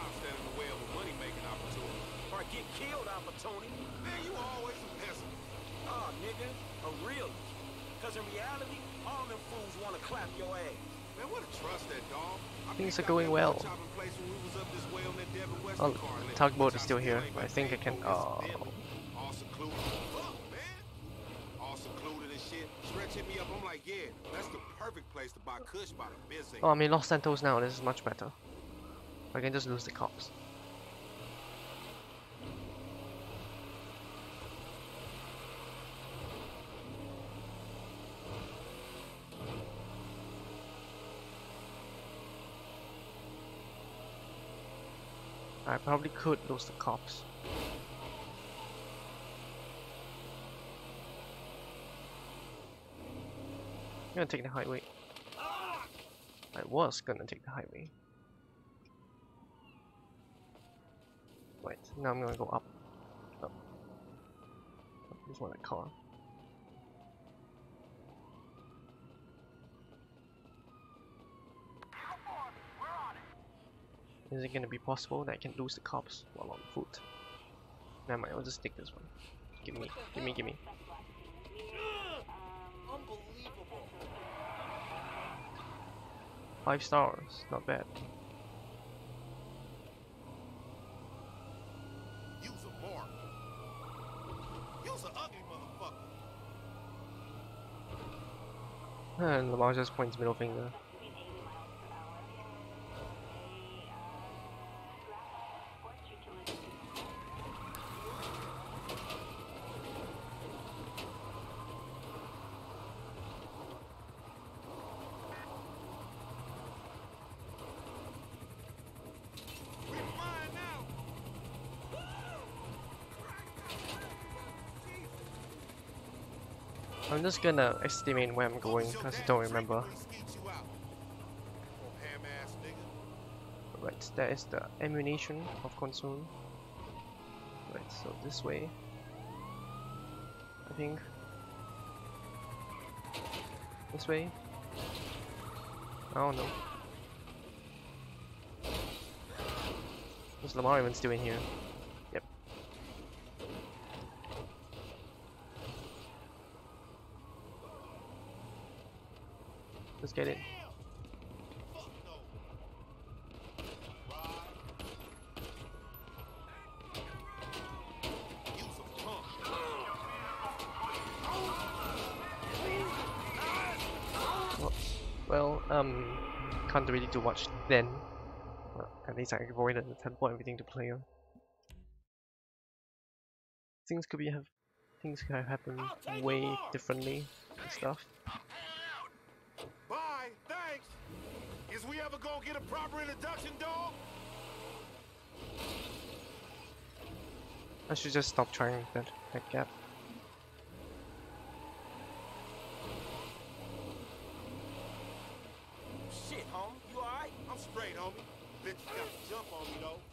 Speaker 2: or get killed opportunity.
Speaker 5: Man, you always a pessimist.
Speaker 2: Oh, nigga, a real. Cause in reality, all them fools wanna clap your ass.
Speaker 5: Man, what a trust that dog. I
Speaker 1: Things
Speaker 5: picked
Speaker 1: are
Speaker 5: out
Speaker 1: going
Speaker 5: that
Speaker 1: well.
Speaker 5: wood chopping place when we was up this way on that Devin Weston
Speaker 1: Oh,
Speaker 5: car lit,
Speaker 1: tugboat
Speaker 5: which
Speaker 1: is still
Speaker 5: I
Speaker 1: here.
Speaker 5: ain't
Speaker 1: I
Speaker 5: been
Speaker 1: think I
Speaker 5: paid
Speaker 1: can.
Speaker 5: for
Speaker 1: Oh,
Speaker 5: incidentally. All secluded. Fuck, man. All secluded and shit. Stretch hit me up. I'm like, yeah, that's the perfect place to buy Kush by the busy.
Speaker 1: oh, I'm in Los Santos now. This is much better. I can just lose the cops. I probably could lose the cops. I'm gonna take the highway. I was gonna take the highway. Wait, now I'm gonna go up. Up. Just want a car. Is it gonna be possible that I can lose the cops while on foot? Never mind, I'll just take this one. Give me, give me, give me.
Speaker 2: Unbelievable.
Speaker 1: Five stars, not bad.
Speaker 5: You's a mark. You's an ugly motherfucker.
Speaker 1: And Lamar just points middle finger.
Speaker 5: We're flying now.
Speaker 1: I'm just gonna estimate where I'm going because I don't remember. Right, that is the ammunition of concern. Right, so this way. I think. This way. I don't know. Is Lamar even still in here? Yep. Let's get it. Well, um, can't really do much then. Well, at least I avoided the teleport everything to player. Things could be have things could have happened way differently and stuff.
Speaker 5: Bye, thanks. Is we ever gonna get a proper introduction, dog?
Speaker 1: I should just stop trying that that gap.
Speaker 2: Shit, homie, you alright?
Speaker 5: I'm straight, homie. Bitches got to jump on me, though.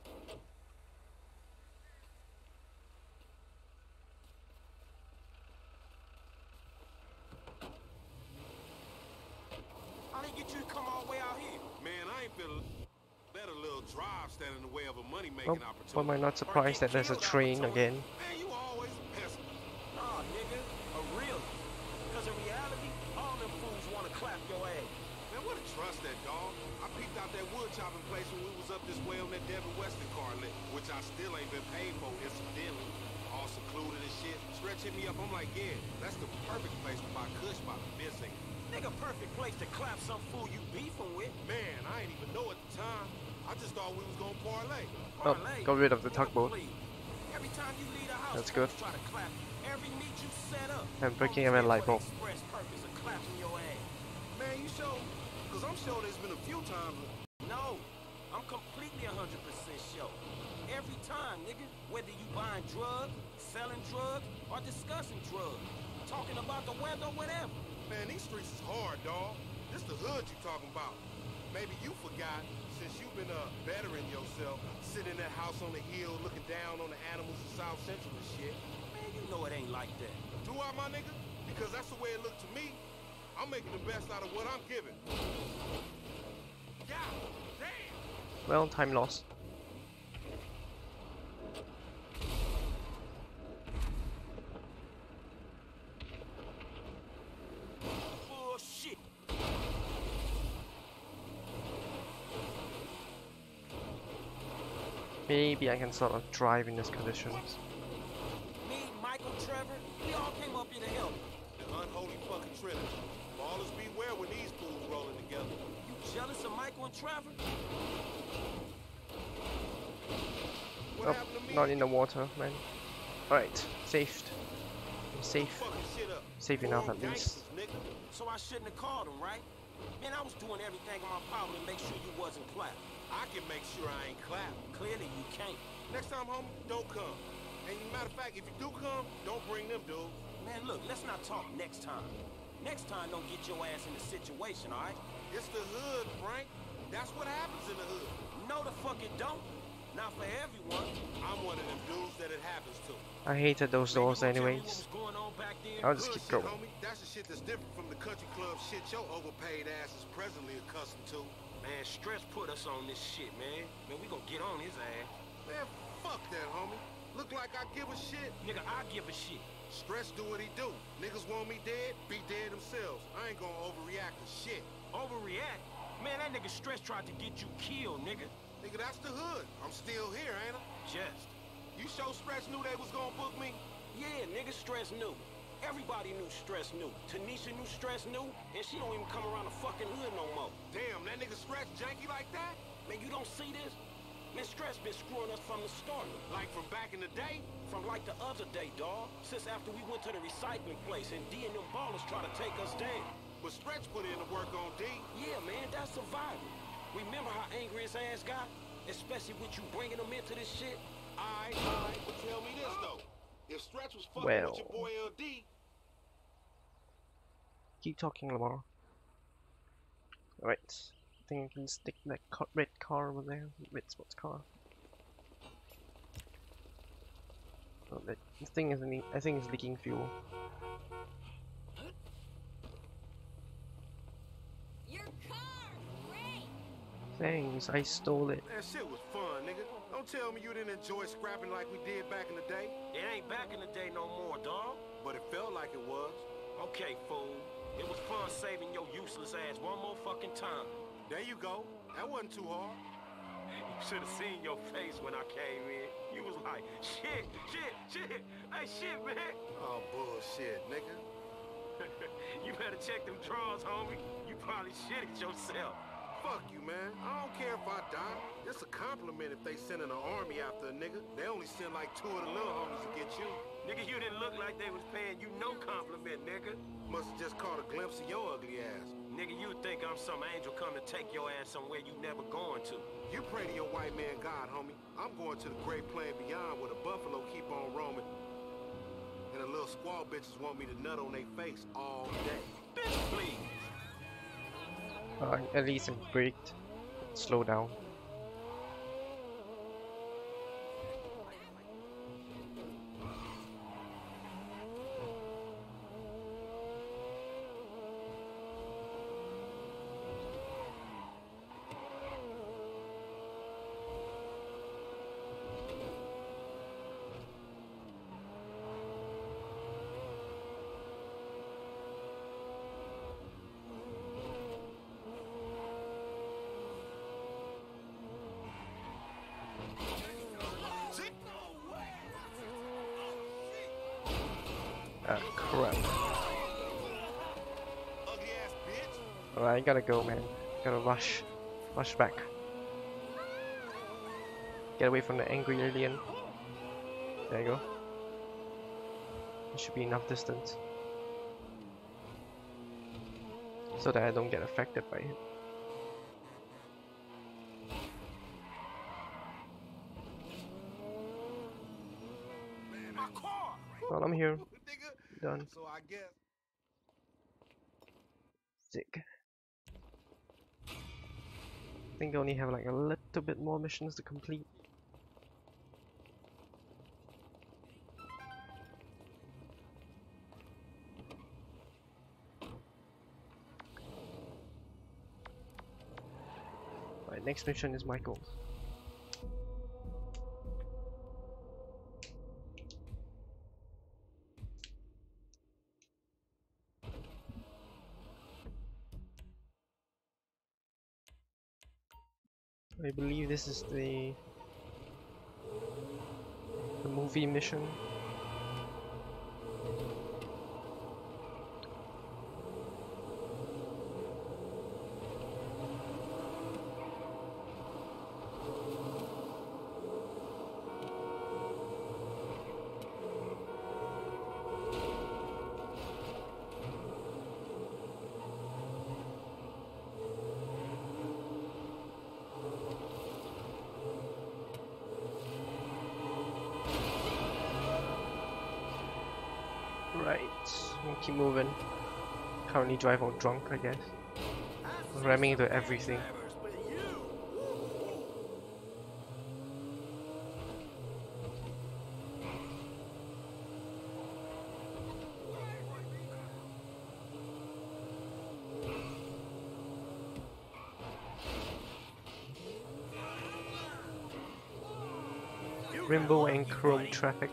Speaker 2: I didn't get you to come all the way out here.
Speaker 5: Man, I ain't been let a little drive stand in the way of a money-making
Speaker 1: Oh,
Speaker 5: opportunity.
Speaker 1: why am I not surprised that there's a train again?
Speaker 5: Man, you always a pessimist.
Speaker 2: Nah, nigga, a real. Cause in reality, all them fools wanna clap your ass.
Speaker 5: Man, what a trust that dog. I peeked out that wood chopping place when we was up this way on that Devin Weston car lit, which I still ain't been paid for incidentally. all secluded and shit. Stretch hit me up, I'm like, yeah, that's the perfect place to buy Kush by the missing.
Speaker 2: Nigga, perfect place to clap some fool you beefing with.
Speaker 5: Man, I ain't even know at the time. I just thought we was gonna parlay.
Speaker 1: Oh,
Speaker 2: Parlay?
Speaker 1: got rid of the
Speaker 2: Nigga,
Speaker 1: tugboat.
Speaker 2: please. Every time you leave the house,
Speaker 1: That's good.
Speaker 2: folks try to clap every meet you set up.
Speaker 1: And breaking
Speaker 2: Homies
Speaker 1: a red
Speaker 2: there
Speaker 1: light
Speaker 2: for the
Speaker 1: bulb.
Speaker 2: express purpose of clapping your ass.
Speaker 5: Man, you sure? Cause I'm sure there's been a few times.
Speaker 2: No, I'm completely one hundred percent sure. Every time, nigga. Whether you buying drugs, selling drugs, or discussing drugs. Talking about the weather, whatever.
Speaker 5: Man, these streets is hard, dawg. This the hood you talking about. Maybe you forgot, since you've been uh, bettering yourself, sitting in that house on the hill, looking down on the animals in South Central and shit.
Speaker 2: Man, you know it ain't like that.
Speaker 5: Do I, my nigga? Because that's the way it looked to me. I'm making the best out of what I'm given. God damn!
Speaker 1: Well, time lost.
Speaker 2: Bullshit.
Speaker 1: Maybe I can sort of drive in these conditions.
Speaker 2: Me, Michael, Trevor, we all came up here to help.
Speaker 5: The unholy fucking trinity. Ballers beware when these fools rolling together.
Speaker 2: You jealous of Michael and Trevor?
Speaker 5: What
Speaker 1: Oh,
Speaker 5: happened to me?
Speaker 1: not in the water, man. Alright, saved. I'm safe.
Speaker 5: Fucking shit up.
Speaker 1: Safe enough
Speaker 5: Full
Speaker 1: at least.
Speaker 5: gangsters, nigga.
Speaker 2: So I shouldn't have called him, right? Man, I was doing everything in my power to make sure you wasn't clapped.
Speaker 5: I can make sure I ain't clapped.
Speaker 2: Clearly you can't.
Speaker 5: Next time, homie, don't come. And matter of fact, if you do come, don't bring them dudes.
Speaker 2: Man, look, let's not talk next time. Next time, don't get your ass in the situation, all right?
Speaker 5: It's the hood, Frank. That's what happens in the hood.
Speaker 2: No, the fuck it don't. Not for everyone.
Speaker 5: I'm one of them dudes that it happens to.
Speaker 1: I hated those
Speaker 2: Man, you
Speaker 1: doors
Speaker 2: gonna tell me
Speaker 1: anyways.
Speaker 2: what was going on back there?
Speaker 1: I'll just
Speaker 5: Hood
Speaker 1: keep
Speaker 5: shit,
Speaker 1: going.
Speaker 5: homie. That's the shit that's different from the country club shit your overpaid ass is presently accustomed to.
Speaker 2: Man, Stress put us on this shit, man. Man, we gonna get on his ass.
Speaker 5: Man, fuck that, homie. Look like I give a shit.
Speaker 2: Nigga, I give a shit.
Speaker 5: Stress do what he do. Niggas want me dead, be dead themselves. I ain't gonna overreact to shit.
Speaker 2: Overreact? Man, that nigga Stress tried to get you killed, nigga.
Speaker 5: Nigga, that's the hood. I'm still here, ain't I?
Speaker 2: Just.
Speaker 5: You sure Stress knew they was gonna book me?
Speaker 2: Yeah, nigga, Stress knew. Everybody knew Stress knew. Tanisha knew Stress knew, and she don't even come around the fucking hood no more.
Speaker 5: Damn, that nigga Stress janky like that?
Speaker 2: Man, you don't see this? Man, Stress been screwing us from the start.
Speaker 5: Like from back in the day?
Speaker 2: From like the other day, dawg. Since after we went to the recycling place and D and them ballers tried to take us down.
Speaker 5: But Stretch put in the work on D.
Speaker 2: Yeah, man, that's survival. Remember how angry his ass got? Especially with you bringing him into this shit?
Speaker 5: Aight, aight, but tell me this though. If Stretch was fucking
Speaker 1: Well.
Speaker 5: with your boy L D,
Speaker 1: Keep talking, Lamar. Alright. I think I can stick that ca red car over there. Red sports car. Oh, that this thing is le I think it's leaking fuel.
Speaker 6: Your car! Great!
Speaker 1: Thanks, I stole it.
Speaker 5: that shit was fun, nigga. Don't tell me you didn't enjoy scrapping like we did back in the day.
Speaker 2: It ain't back in the day no more, dawg.
Speaker 5: But it felt like it was.
Speaker 2: Okay, fool. It was fun saving your useless ass one more fucking time.
Speaker 5: There you go. That wasn't too hard.
Speaker 2: You should have seen your face when I came in. You was like, shit, shit, shit. Hey, shit, man.
Speaker 5: Oh, bullshit, nigga.
Speaker 2: You better check them drawers, homie. You probably shitted yourself.
Speaker 5: Fuck you, man. I don't care if I die. It's a compliment if they sending an army after a nigga. They only send like two of the little homies to get you.
Speaker 2: Nigga, you didn't look like they was paying you no compliment, nigga.
Speaker 5: Must have just caught a glimpse of your ugly ass.
Speaker 2: Nigga, you think I'm some angel coming to take your ass somewhere you never going to.
Speaker 5: You pray to your white man God, homie. I'm going to the great plain beyond where the buffalo keep on roaming. And the little squaw bitches want me to nut on their face all day.
Speaker 2: Bitch, please.
Speaker 1: Uh, at least it braked. Slow down. Ah, crap.
Speaker 5: Ugly ass bitch.
Speaker 1: Alright, I gotta go, man. Gotta rush. Rush back. Get away from the angry alien. There you go. There should be enough distance. So that I don't get affected by it.
Speaker 5: My car.
Speaker 1: Well, I'm here.
Speaker 5: Nigga.
Speaker 1: Done.
Speaker 5: So I guess.
Speaker 1: Sick. I think I only have like a little bit more missions to complete. Right, next mission is Michael. I believe this is the the movie mission. Right, we'll keep moving. Currently drive on drunk, I guess. Ramming into everything. Rainbow and chrome traffic.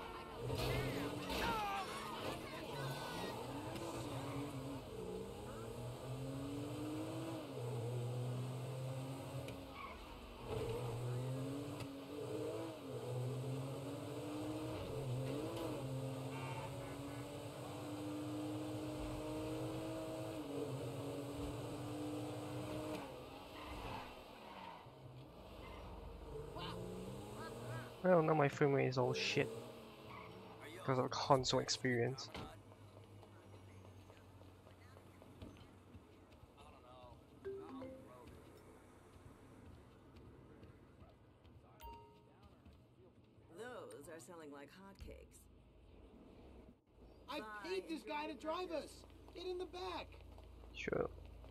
Speaker 1: Well, now my frame rate is all shit because of console experience.
Speaker 7: Those are selling like hotcakes.
Speaker 8: I paid this guy to drive us. Get in the back.
Speaker 1: Sure.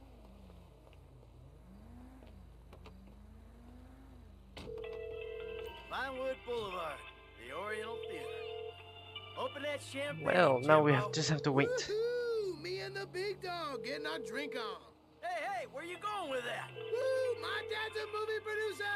Speaker 3: Vinewood Boulevard, the Oriental Theater. Open that champagne.
Speaker 1: Well, now we
Speaker 3: Jimbo.
Speaker 1: have just have to wait.
Speaker 8: Woohoo! Me and the big dog getting our drink on.
Speaker 3: Hey, hey, where you going with that?
Speaker 8: Woo! My dad's a movie producer.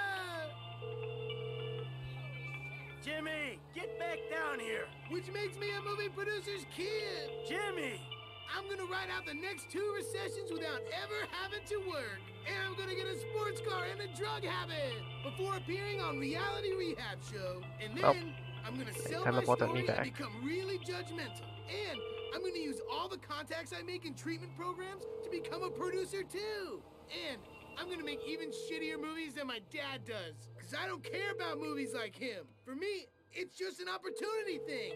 Speaker 3: Jimmy, get back down here.
Speaker 8: Which makes me a movie producer's kid.
Speaker 3: Jimmy!
Speaker 8: I'm gonna ride out the next two recessions without ever having to work. And I'm gonna get a sports car and a drug habit before appearing on Reality Rehab Show. And then
Speaker 1: Oh.
Speaker 8: I'm gonna sell
Speaker 1: They
Speaker 8: my
Speaker 1: teleported me
Speaker 8: story
Speaker 1: back.
Speaker 8: and become really judgmental. And I'm gonna use all the contacts I make in treatment programs to become a producer too. And I'm gonna make even shittier movies than my dad does. Cause I don't care about movies like him. For me, it's just an opportunity thing.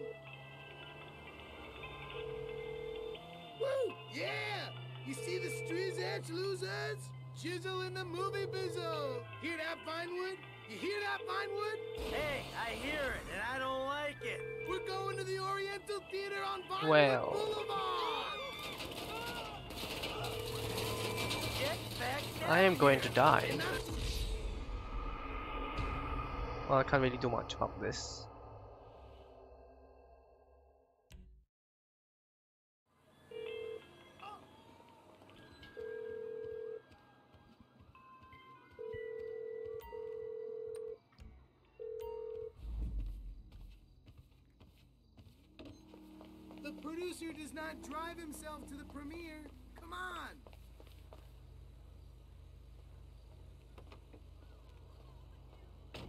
Speaker 8: Woo! Yeah! You see the streets edge losers? Jizzle in the movie bizzle. Hear that, Vinewood? You hear that, Vinewood?
Speaker 3: Hey, I hear it, and I don't like it.
Speaker 8: We're going to the Oriental Theater on Vinewood
Speaker 1: Well.
Speaker 8: Boulevard!
Speaker 3: Get back down
Speaker 1: I am going to
Speaker 3: here.
Speaker 1: die.
Speaker 8: And I'm-
Speaker 1: Well, I can't really do much about this.
Speaker 8: The producer does not drive himself to the premiere. Come on!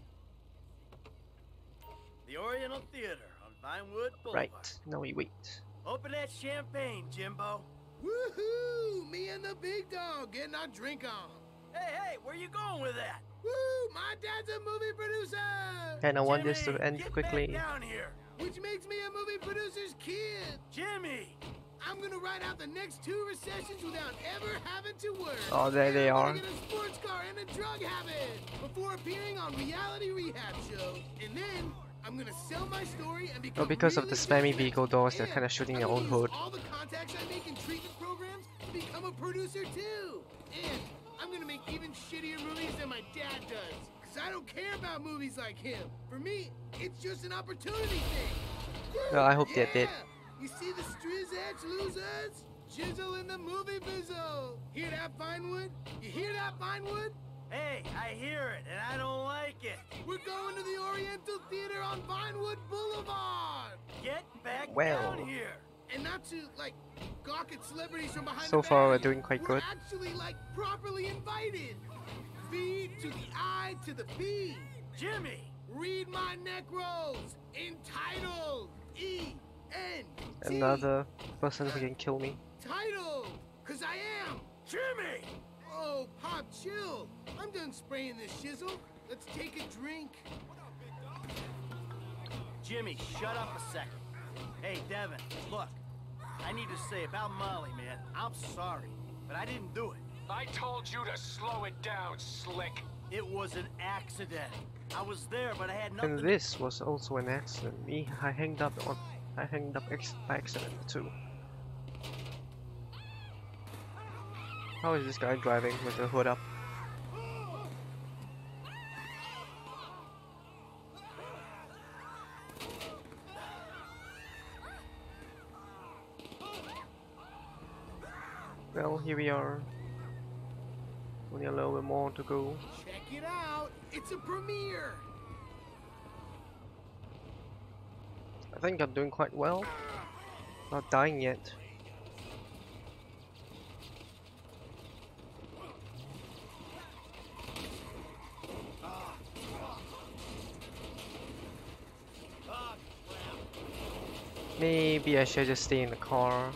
Speaker 3: The Oriental Theater on Vinewood Boulevard.
Speaker 1: Right, now we wait.
Speaker 3: Open that champagne, Jimbo.
Speaker 8: Woohoo! Me and the big dog getting our drink on.
Speaker 3: Hey, hey, where you going with that?
Speaker 8: Woo! My dad's a movie producer!
Speaker 1: And I want this to
Speaker 3: Jimmy,
Speaker 1: end
Speaker 3: get
Speaker 1: quickly.
Speaker 3: back down here.
Speaker 8: Which makes me a movie producer's kid.
Speaker 3: Jimmy!
Speaker 8: I'm gonna ride out the next two recessions without ever having to work.
Speaker 1: Oh, there they
Speaker 8: And I'm
Speaker 1: are.
Speaker 8: gonna get a sports car and a drug habit before appearing on reality rehab show. And then I'm gonna sell my story and become
Speaker 1: Oh, because of
Speaker 8: really
Speaker 1: the spammy
Speaker 8: famous.
Speaker 1: vehicle doors, they're
Speaker 8: And
Speaker 1: kind of shooting
Speaker 8: I'm
Speaker 1: their
Speaker 8: gonna
Speaker 1: own
Speaker 8: use
Speaker 1: hood.
Speaker 8: all the contacts I make in treatment programs to become a producer too. And I'm gonna make even shittier movies than my dad does. Cause I don't care about movies like him. For me, it's just an opportunity thing.
Speaker 1: No, I hope they're
Speaker 8: yeah.
Speaker 1: dead.
Speaker 8: You see the Strizach losers? Jizzle in the movie bizzle. Hear that, Vinewood? You hear that, Vinewood?
Speaker 3: Hey, I hear it, and I don't like it.
Speaker 8: We're going to the Oriental Theater on Vinewood Boulevard.
Speaker 3: Get back
Speaker 1: Well.
Speaker 3: down here.
Speaker 8: And not to, like, gawk at celebrities from behind
Speaker 1: So
Speaker 8: the
Speaker 1: far, we're
Speaker 8: barrier.
Speaker 1: doing quite
Speaker 8: We're
Speaker 1: good.
Speaker 8: actually, like, properly invited. V to the I to the P.
Speaker 3: Jimmy!
Speaker 8: Read my neck rolls. Entitled. E N T.
Speaker 1: Another person who can kill me.
Speaker 8: Titled. Cause I am.
Speaker 3: Jimmy!
Speaker 8: Oh, Pop, chill. I'm done spraying this shizzle. Let's take a drink.
Speaker 3: Jimmy, shut up a second. Hey, Devin, look. I need to say about Molly, man. I'm sorry, but I didn't do it.
Speaker 9: I told you to slow it down, Slick.
Speaker 3: It was an accident. I was there, but I had nothing.
Speaker 1: And this was also an accident. Me, I hanged up on, I hanged up ex by accident too. How is this guy driving with the hood up? Well, here we are. Only a little bit more to go.
Speaker 8: Check it out. It's a premiere.
Speaker 1: I think I'm doing quite well. Not dying yet. Maybe I should just stay in the car.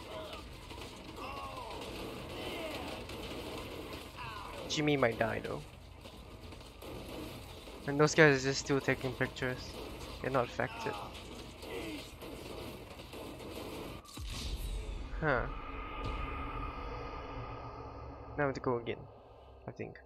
Speaker 1: Jimmy might die though. And those guys are just still taking pictures. They're not affected. Huh. Now to go again, I think.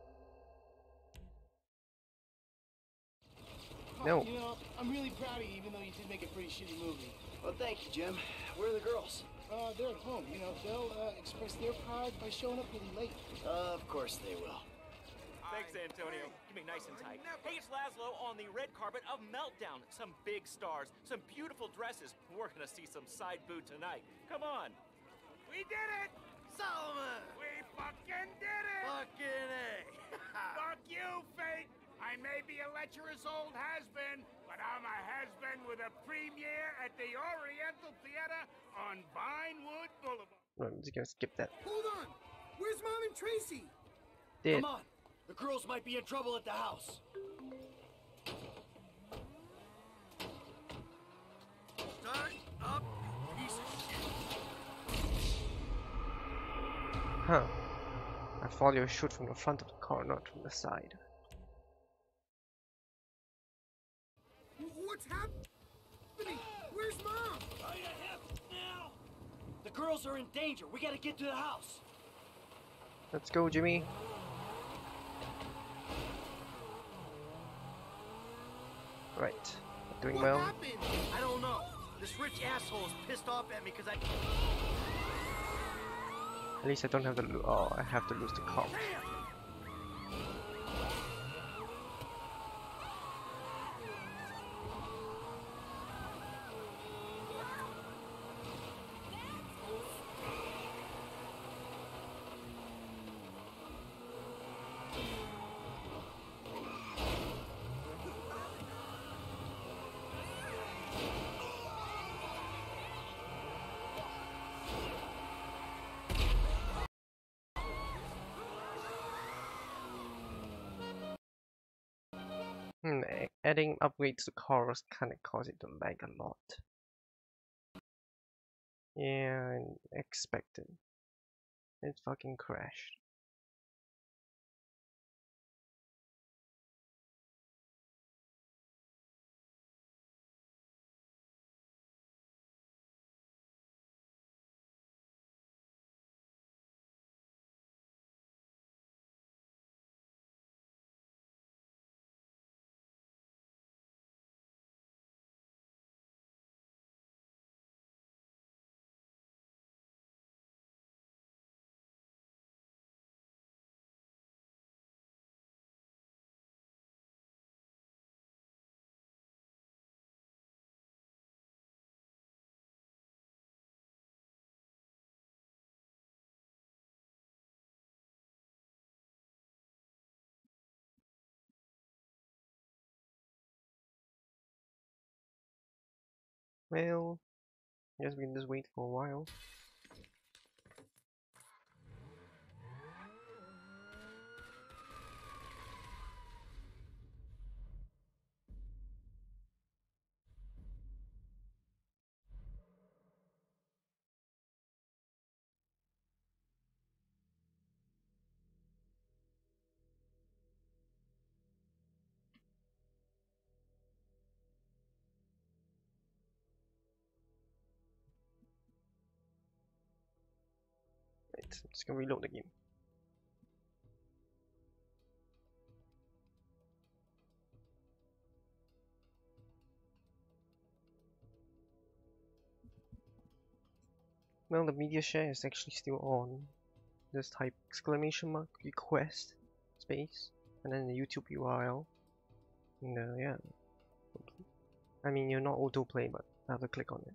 Speaker 1: No.
Speaker 8: You know, I'm really proud of you, even though you did make a pretty shitty movie.
Speaker 3: Well, thank you, Jim. Where are the girls?
Speaker 8: Uh, they're at home. You know, they'll uh, express their pride by showing up really late.
Speaker 3: Uh, of course they will.
Speaker 10: Thanks, Antonio. Keep me nice and tight. Hey, it's Laszlo on the red carpet of Meltdown. Some big stars, some beautiful dresses. We're gonna see some side boob tonight. Come on.
Speaker 2: We did it!
Speaker 3: Solomon!
Speaker 2: We fucking did it!
Speaker 3: Fucking A!
Speaker 2: Fuck you, fate! I may be a lecherous old has-been, but I'm a has-been with a premiere at the Oriental Theater on Vinewood Boulevard.
Speaker 1: No, I'm just gonna skip that.
Speaker 8: Hold on. Where's Mom and Tracy?
Speaker 1: Dead.
Speaker 3: Come on! The girls might be in trouble at the house. Start up, piece of shit.
Speaker 1: Huh. I thought you would shoot from the front of the car, not from the side.
Speaker 8: What's happening? Where's Mom?
Speaker 3: Are you hip now? The girls are in danger. We gotta get to the house.
Speaker 1: Let's go, Jimmy. Right. Doing
Speaker 8: What
Speaker 1: well.
Speaker 8: happened?
Speaker 3: I don't know. This rich asshole is pissed off at me because I...
Speaker 1: At least I don't have to lo- oh, I have to lose the car.
Speaker 3: Damn!
Speaker 1: Hmm, a- adding upgrades to cars kinda cause it to lag a lot. Yeah, and expected. It fucking crashed. Well, I guess we can just wait for a while. Right, I'm just gonna reload the game. Well, the media share is actually still on. Just type exclamation mark request space and then the YouTube U R L. And uh, yeah. I mean, you're not autoplay, but I have to click on it.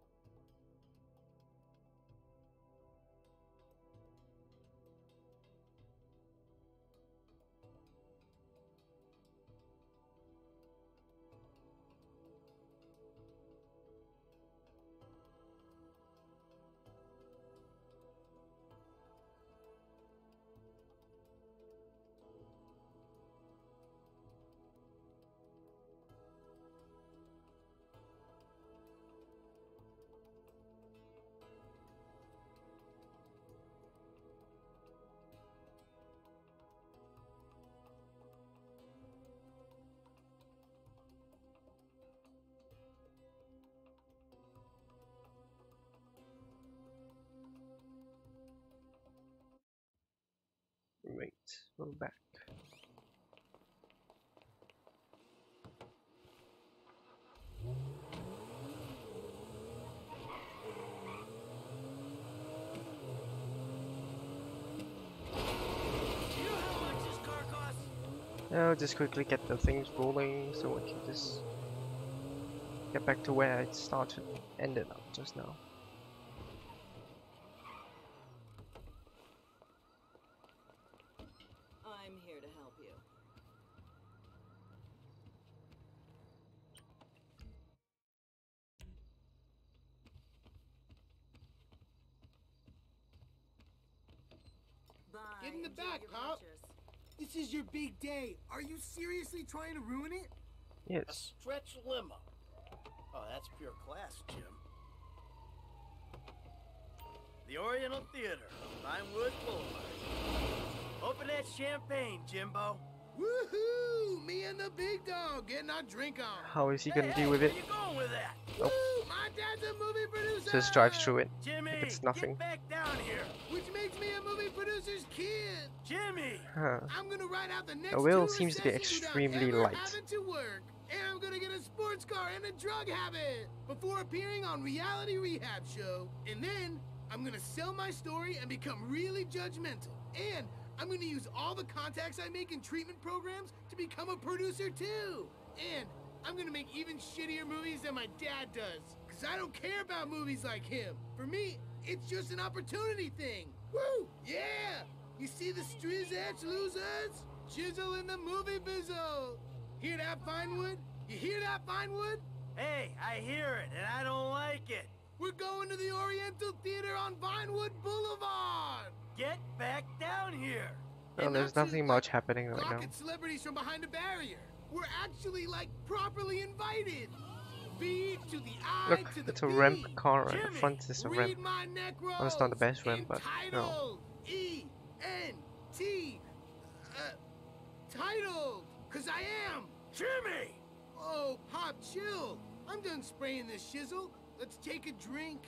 Speaker 1: Right, we're back. I'll just quickly get the things rolling so I can just get back to where I started, ended up just now.
Speaker 7: I'm here to help you. Bye.
Speaker 8: Get in the
Speaker 7: Enjoy
Speaker 8: back,
Speaker 7: your
Speaker 8: Pop.
Speaker 7: purchase.
Speaker 8: This is your big day. Are you seriously trying to ruin it?
Speaker 11: A
Speaker 1: Yes.
Speaker 11: stretch limo. Oh, that's pure class, Jim. The Oriental Theater, Vinewood Boulevard. Open that champagne, Jimbo.
Speaker 8: Woohoo! Me and the big dog getting our drink on.
Speaker 1: How is he
Speaker 11: Hey,
Speaker 1: gonna
Speaker 11: hey,
Speaker 1: deal with
Speaker 11: where
Speaker 1: it?
Speaker 11: you going with that?
Speaker 1: Oh.
Speaker 8: Woo! My dad's a movie producer.
Speaker 1: Just drive through it.
Speaker 11: Jimmy,
Speaker 1: If it's nothing.
Speaker 11: get back down here.
Speaker 8: Which makes me a movie producer's kid.
Speaker 11: Jimmy.
Speaker 1: Huh.
Speaker 8: I'm gonna ride out the next
Speaker 1: The will
Speaker 8: two
Speaker 1: seems to be
Speaker 8: recessions without
Speaker 1: extremely
Speaker 8: ever
Speaker 1: light.
Speaker 8: having to work. And I'm gonna get a sports car and a drug habit before appearing on Reality Rehab Show. And then I'm gonna sell my story and become really judgmental. And I'm gonna use all the contacts I make in treatment programs to become a producer too. And I'm gonna make even shittier movies than my dad does. Cause I don't care about movies like him. For me, it's just an opportunity thing. Woo! Yeah! You see the Strizach losers? Chisel in the movie bizzle. Hear that, Vinewood? You hear that, Vinewood?
Speaker 11: Hey, I hear it, and I don't like it.
Speaker 8: We're going to the Oriental Theater on Vinewood Boulevard.
Speaker 11: Get back down here.
Speaker 1: Well,
Speaker 8: And
Speaker 1: there's
Speaker 8: not to,
Speaker 1: nothing
Speaker 8: like,
Speaker 1: much happening right
Speaker 8: gawk
Speaker 1: now.
Speaker 8: at celebrities from behind a barrier. We're actually, like, properly invited. V H to the I
Speaker 1: Look,
Speaker 8: to the
Speaker 1: it's a
Speaker 8: B.
Speaker 1: ramp car. Right? The
Speaker 8: Jimmy,
Speaker 1: front is a ramp.
Speaker 8: read my neck
Speaker 1: Well, it's not the best ramp, but no.
Speaker 8: Entitled. E N T. Uh, titled. Cause I am.
Speaker 2: Jimmy!
Speaker 8: Oh, Pop, chill. I'm done spraying this shizzle. Let's take a drink.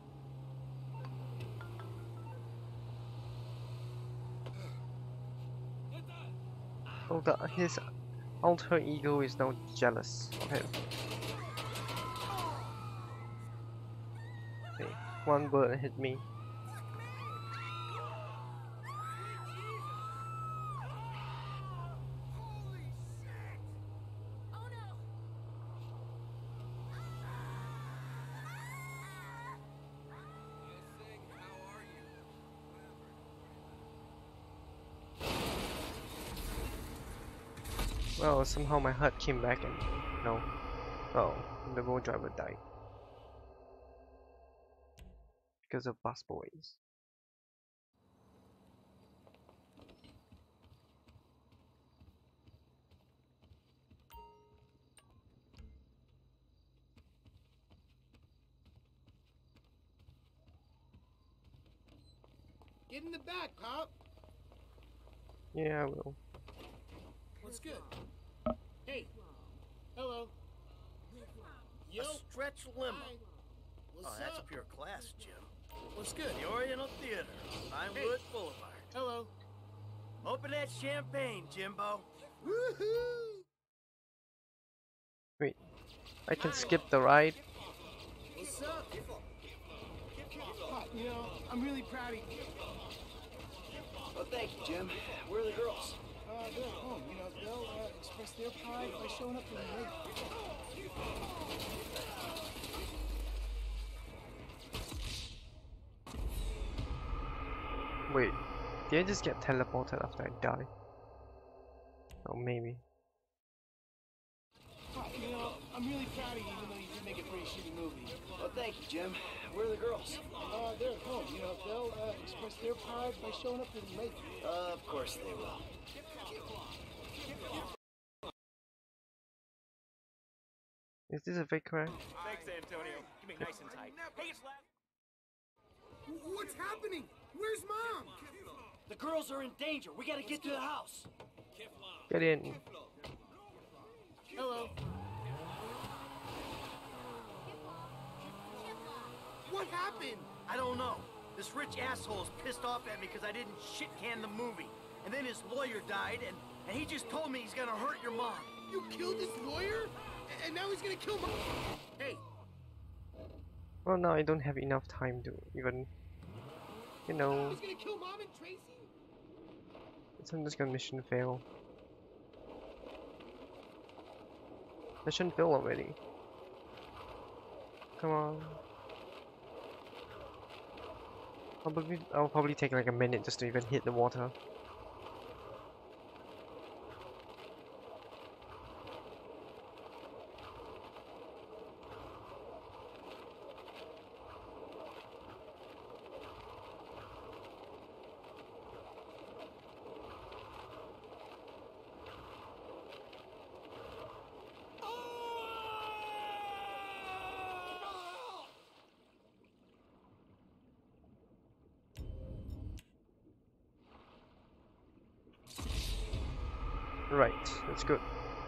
Speaker 1: Oh, the, his alter ego is now jealous of him. Okay, one bullet hit me. Well, somehow my heart came back and no. Oh, the road driver died. Because of bus boys.
Speaker 8: Get in the back, Pop.
Speaker 1: Yeah, I will.
Speaker 8: What's good? Hey. Hello. Yo.
Speaker 11: A stretch limo.
Speaker 8: Hi. What's
Speaker 11: Oh, that's
Speaker 8: up?
Speaker 11: pure class, Jim.
Speaker 8: What's good?
Speaker 11: The Oriental Theater, Pinewood
Speaker 8: Hey.
Speaker 11: Boulevard.
Speaker 8: Hello.
Speaker 11: Open that champagne, Jimbo.
Speaker 8: Woohoo!
Speaker 1: Wait, I can skip the ride.
Speaker 8: What's up? Pop, you know, I'm really proud of you.
Speaker 11: Well, thank you, Jim. Where are the girls?
Speaker 8: Uh, they're at home. You know, they'll uh, express their pride by showing up to the late.
Speaker 1: Wait, did I just get teleported after I die? Oh, maybe.
Speaker 8: Pop, you know, I'm really proud of you, even though you did make a pretty shitty movie.
Speaker 11: Well, thank you, Jim. Where are the girls?
Speaker 8: Uh, they're at home. You know, they'll uh, express their pride by showing up to the late.
Speaker 11: Uh, of course they will.
Speaker 1: Is this a fake crash?
Speaker 10: Thanks, Antonio. Give me nice and tight. Hey, it's Laz.
Speaker 8: What's happening? Where's Mom?
Speaker 11: The girls are in danger. We gotta get to the house.
Speaker 1: Get in.
Speaker 8: Hello. What happened?
Speaker 11: I don't know. This rich asshole's pissed off at me because I didn't shit can the movie. And then his lawyer died, and, and he just told me he's gonna hurt your mom.
Speaker 8: You killed his lawyer? And now he's gonna kill Mom? Hey.
Speaker 1: Well, now I don't have enough time to even, you know.
Speaker 8: He's gonna kill Mom and Tracy?
Speaker 1: I'm just gonna mission fail. Mission fail already. Come on. Probably, I'll probably take like a minute just to even hit the water. Right, that's good.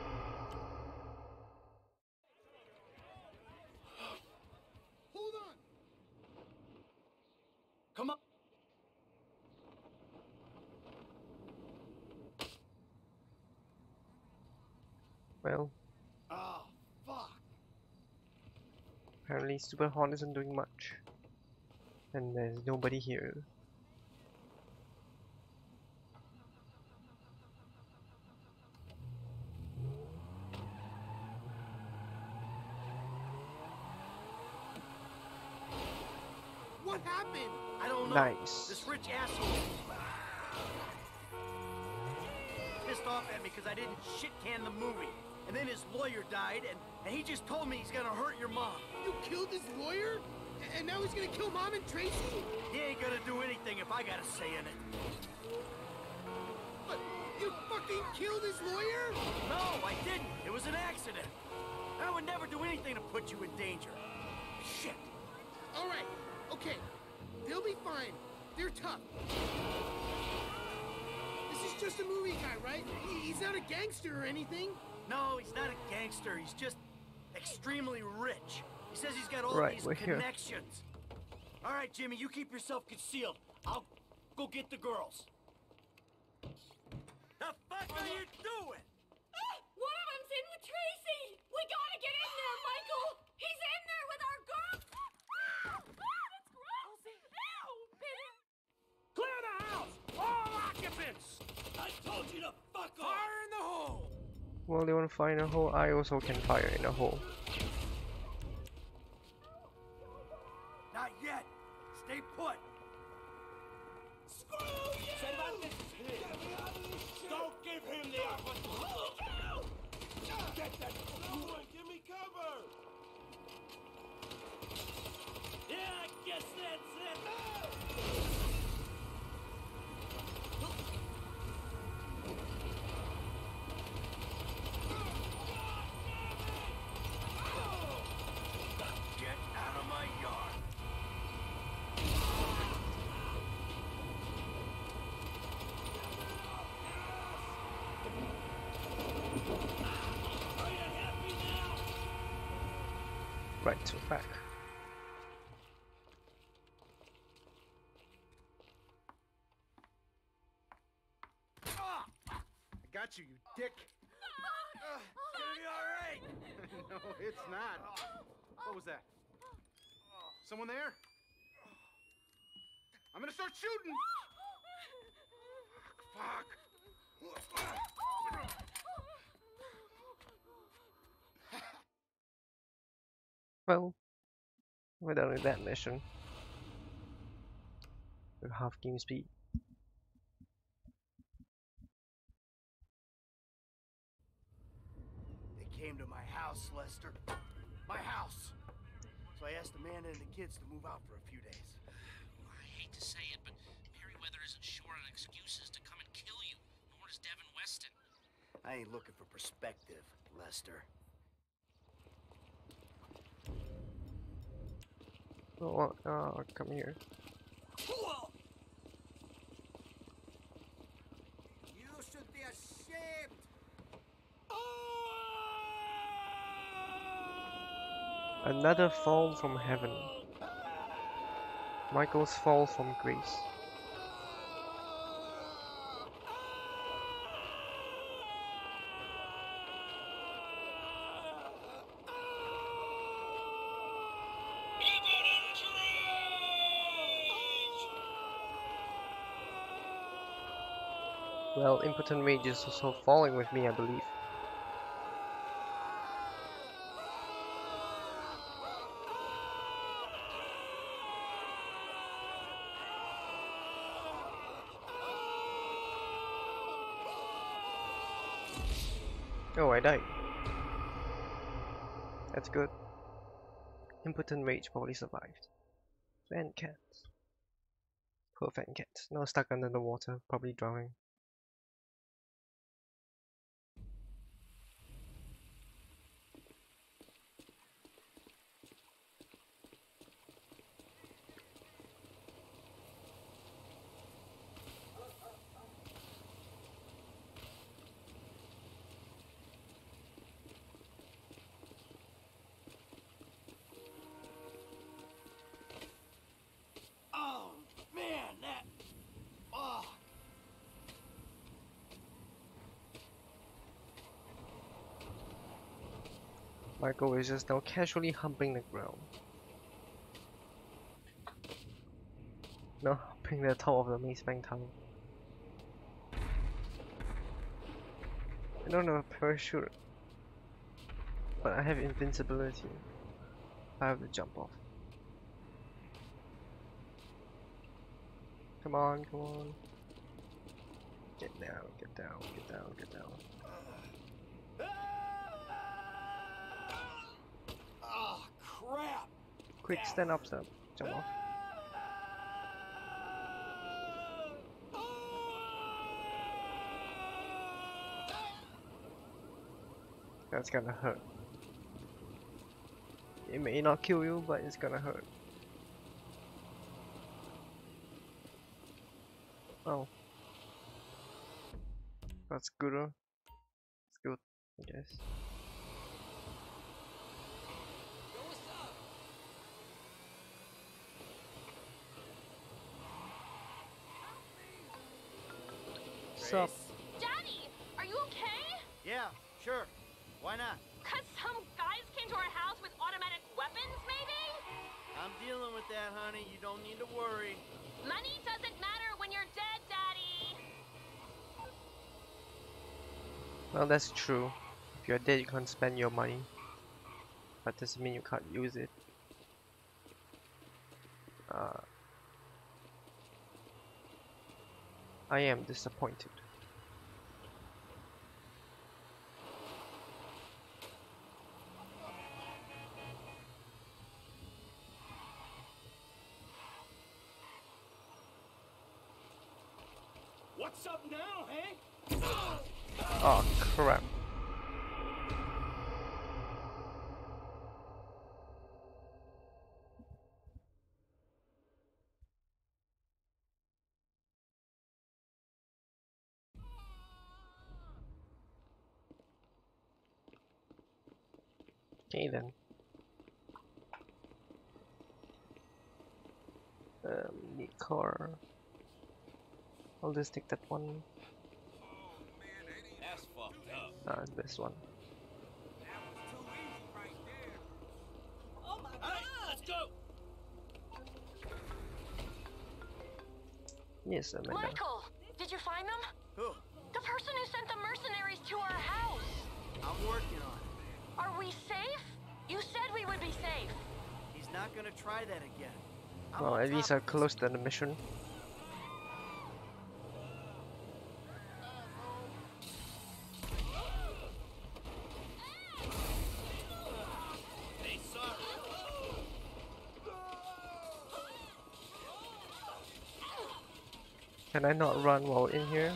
Speaker 8: Hold on.
Speaker 11: Come on.
Speaker 1: Well,
Speaker 11: Oh, fuck.
Speaker 1: apparently Super Horn isn't doing much. And there's nobody here.
Speaker 8: What happened?
Speaker 11: I don't know.
Speaker 1: Nice.
Speaker 11: This rich asshole pissed off at me because I didn't shit can the movie. And then his lawyer died, and, and he just told me he's gonna hurt your mom.
Speaker 8: You killed his lawyer? And now he's gonna kill Mom and Tracy?
Speaker 11: He ain't gonna do anything if I got a say in it.
Speaker 8: But you fucking killed his lawyer?
Speaker 11: No, I didn't. It was an accident. I would never do anything to put you in danger. Shit.
Speaker 8: All right, okay. They'll be fine. They're tough. This is just a movie guy, right? He- He's not a gangster or anything.
Speaker 11: No, he's not a gangster. He's just extremely rich. He says he's got all
Speaker 1: Right,
Speaker 11: these
Speaker 1: we're here.
Speaker 11: connections. All right, Jimmy, you keep yourself concealed. I'll go get the girls. The fuck are you doing?
Speaker 6: One of them's in with Tracy! We gotta get in there, Michael! He's in there with our girl! That's gross! Ew! Bitter!
Speaker 4: Clear the house! All occupants! I told you to fuck off! Fire in the hole!
Speaker 1: Well, they want to fire in a hole. I also can fire in a hole.
Speaker 11: Not yet. Stay put.
Speaker 4: Screw you! Cervantes is here! Get me out of this shit! Don't give him the opportunity! Get that! Someone give me cover! Yeah, I guess that's it!
Speaker 11: Get out of my yard.
Speaker 4: Are you happy now?
Speaker 1: Right, so back.
Speaker 11: I got you, you dick. Uh, it's gonna be all right.
Speaker 12: No, it's not. What was that? Someone there? I'm gonna start shooting! Fuck!
Speaker 1: Well, we're done with that mission. With half game speed.
Speaker 11: They came to my house, Lester. My house. So I asked Amanda and the kids to move out for a few days.
Speaker 13: I hate to say it, but Merryweather isn't short on excuses to come and kill you, nor is Devin Weston.
Speaker 11: I ain't looking for perspective, Lester.
Speaker 1: Oh, uh, come here.
Speaker 8: You should be ashamed.
Speaker 1: Another fall from heaven. Michael's fall from grace. Well, Impotent Rage is also falling with me, I believe. Oh, I died. That's good. Impotent Rage probably survived. Fan cats. Poor fan cats. Now stuck under the water, probably drowning.
Speaker 11: Oh, man, that... Oh.
Speaker 1: Michael is just now casually humping the ground. No, humping the top of the Maze Bank Tower. I don't have a parachute, but I have invincibility. I have to jump off. Come on, come on. Get down, get down, get down, get down.
Speaker 11: Oh, crap!
Speaker 1: Quick, stand up, stand up. Jump off. That's gonna hurt. It may not kill you, but it's gonna hurt. Oh. That's good. It's good, I guess. Sup?
Speaker 6: Daddy, are you okay?
Speaker 11: Yeah, sure. Why not?
Speaker 6: Cause some guys came to our house with automatic weapons, maybe?
Speaker 11: I'm dealing with that, honey. You don't need to worry.
Speaker 6: Money doesn't matter when you're dead, Daddy.
Speaker 1: Well, that's true. If you're dead, you can't spend your money. That doesn't mean you can't use it. Uh, I am disappointed.
Speaker 4: What's up now, Hank?
Speaker 1: Oh crap. Okay then. Um, need car. I'll just take that one.
Speaker 2: That's fucked up.
Speaker 1: Ah, this one.
Speaker 6: Oh my
Speaker 4: All right, let's go.
Speaker 1: Yes, Amanda.
Speaker 6: Michael, did you find them?
Speaker 11: Who?
Speaker 6: The person who sent the mercenaries to our house.
Speaker 11: I'm working on it.
Speaker 6: Are we safe? You said we would be safe.
Speaker 11: He's not gonna try that again. I'm
Speaker 1: Well,
Speaker 11: on
Speaker 1: at least
Speaker 11: top
Speaker 1: I'm
Speaker 11: of this.
Speaker 1: close to the mission.
Speaker 4: Hey, sorry.
Speaker 1: Can I not run while in here?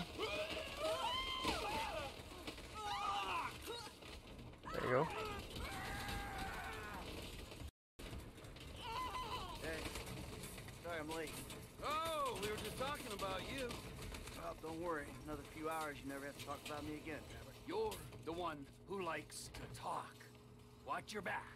Speaker 1: There you go.
Speaker 11: Hey, sorry I'm late.
Speaker 2: Oh, we were just talking about you.
Speaker 11: Well, don't worry. Another few hours, you never have to talk about me again, Trevor.
Speaker 9: You're the one who likes to talk. Watch your back.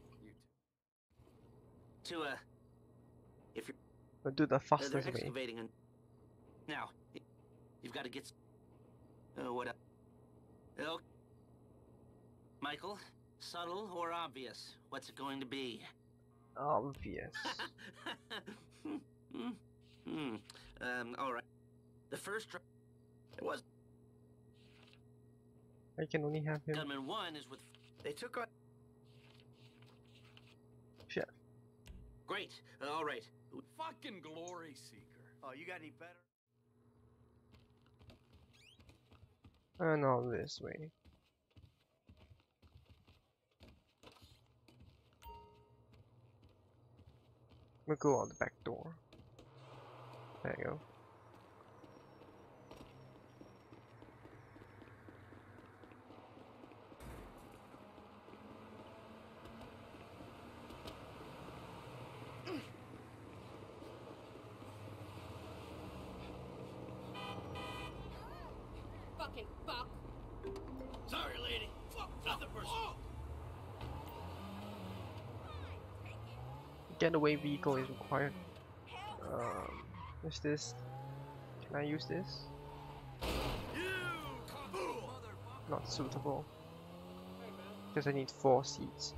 Speaker 13: To, uh... If you're...
Speaker 1: I'll do the
Speaker 13: They're,
Speaker 1: fastest
Speaker 13: they're
Speaker 1: way.
Speaker 13: excavating and... Now, you've got to get... s- Uh, what up? Oh. Michael, subtle or obvious? What's it going to be?
Speaker 1: Obvious.
Speaker 13: hmm. Hmm. Um, alright. The first... dr- It was...
Speaker 1: I can only have him.
Speaker 13: Gunman one is with...
Speaker 11: They took on...
Speaker 1: Shit.
Speaker 13: Great. Uh, alright.
Speaker 9: Fucking glory seeker.
Speaker 11: Oh, you got any better?
Speaker 1: And all this way. We'll go out the back door. There you go.
Speaker 6: Fucking fuck.
Speaker 4: Sorry, lady. Fuck, other person.
Speaker 1: Getaway vehicle is required. Um, is this? Can I use this? Not suitable. Because I need four seats.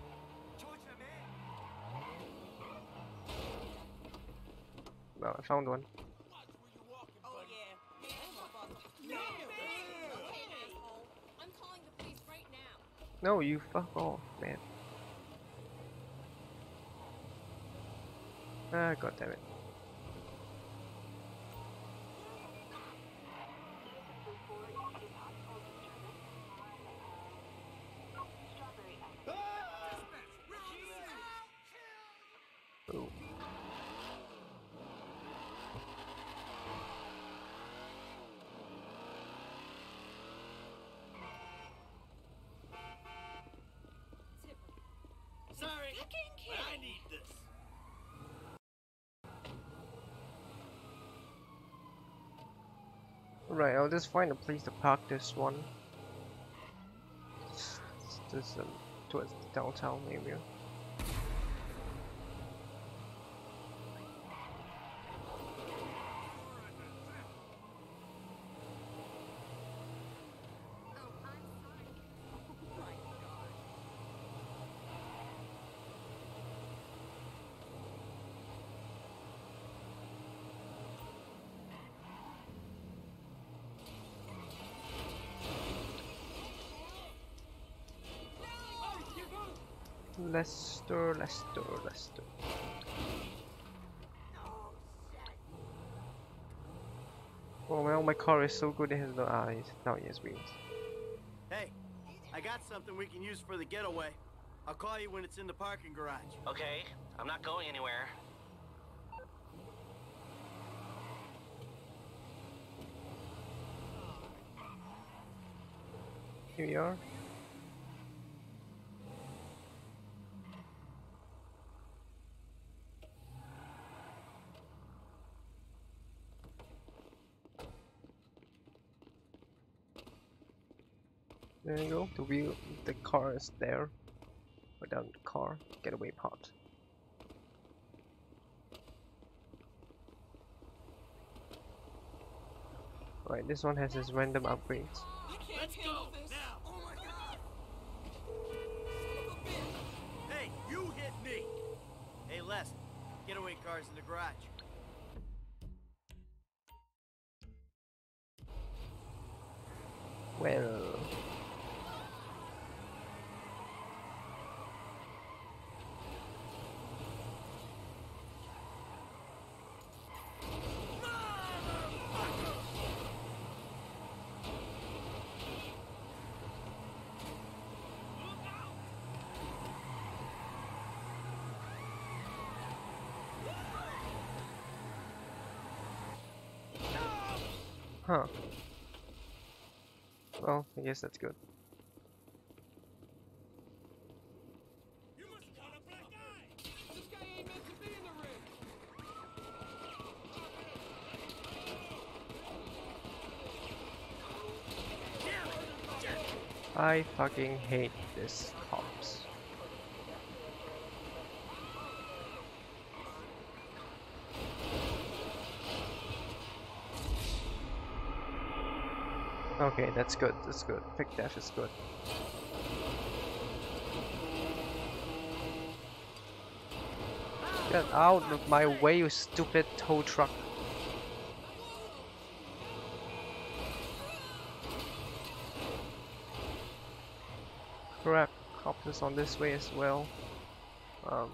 Speaker 1: Well, I found one.
Speaker 6: Oh yeah. No, I'm calling the police right now.
Speaker 1: No, you fuck off, man. Ah, god damn it. Ooh.
Speaker 4: Sorry.
Speaker 6: Fucking
Speaker 1: Right, I'll just find a place to park this one. This um, towards the downtown area. Lester, Lester, Lester. Oh well, my car is so good it has no eyes. Now it has wheels.
Speaker 11: Hey, I got something we can use for the getaway. I'll call you when it's in the parking garage.
Speaker 13: Okay, I'm not going anywhere.
Speaker 1: Here we are. There you go. The wheel, the car is there. Put down the car getaway pod. Right, this one has its random upgrades.
Speaker 11: Let's go now. Oh my god. Hey, you hit me. Hey, Les, getaway car's in the garage.
Speaker 1: Well. Huh. Well, I guess that's good.
Speaker 4: You must have caught a black eye. This guy ain't meant to be in the ring.
Speaker 1: I fucking hate this cops. Okay, that's good, that's good. Quick dash is good. Get out of my way, you stupid tow truck. Crap, cop is on this way as well. Um.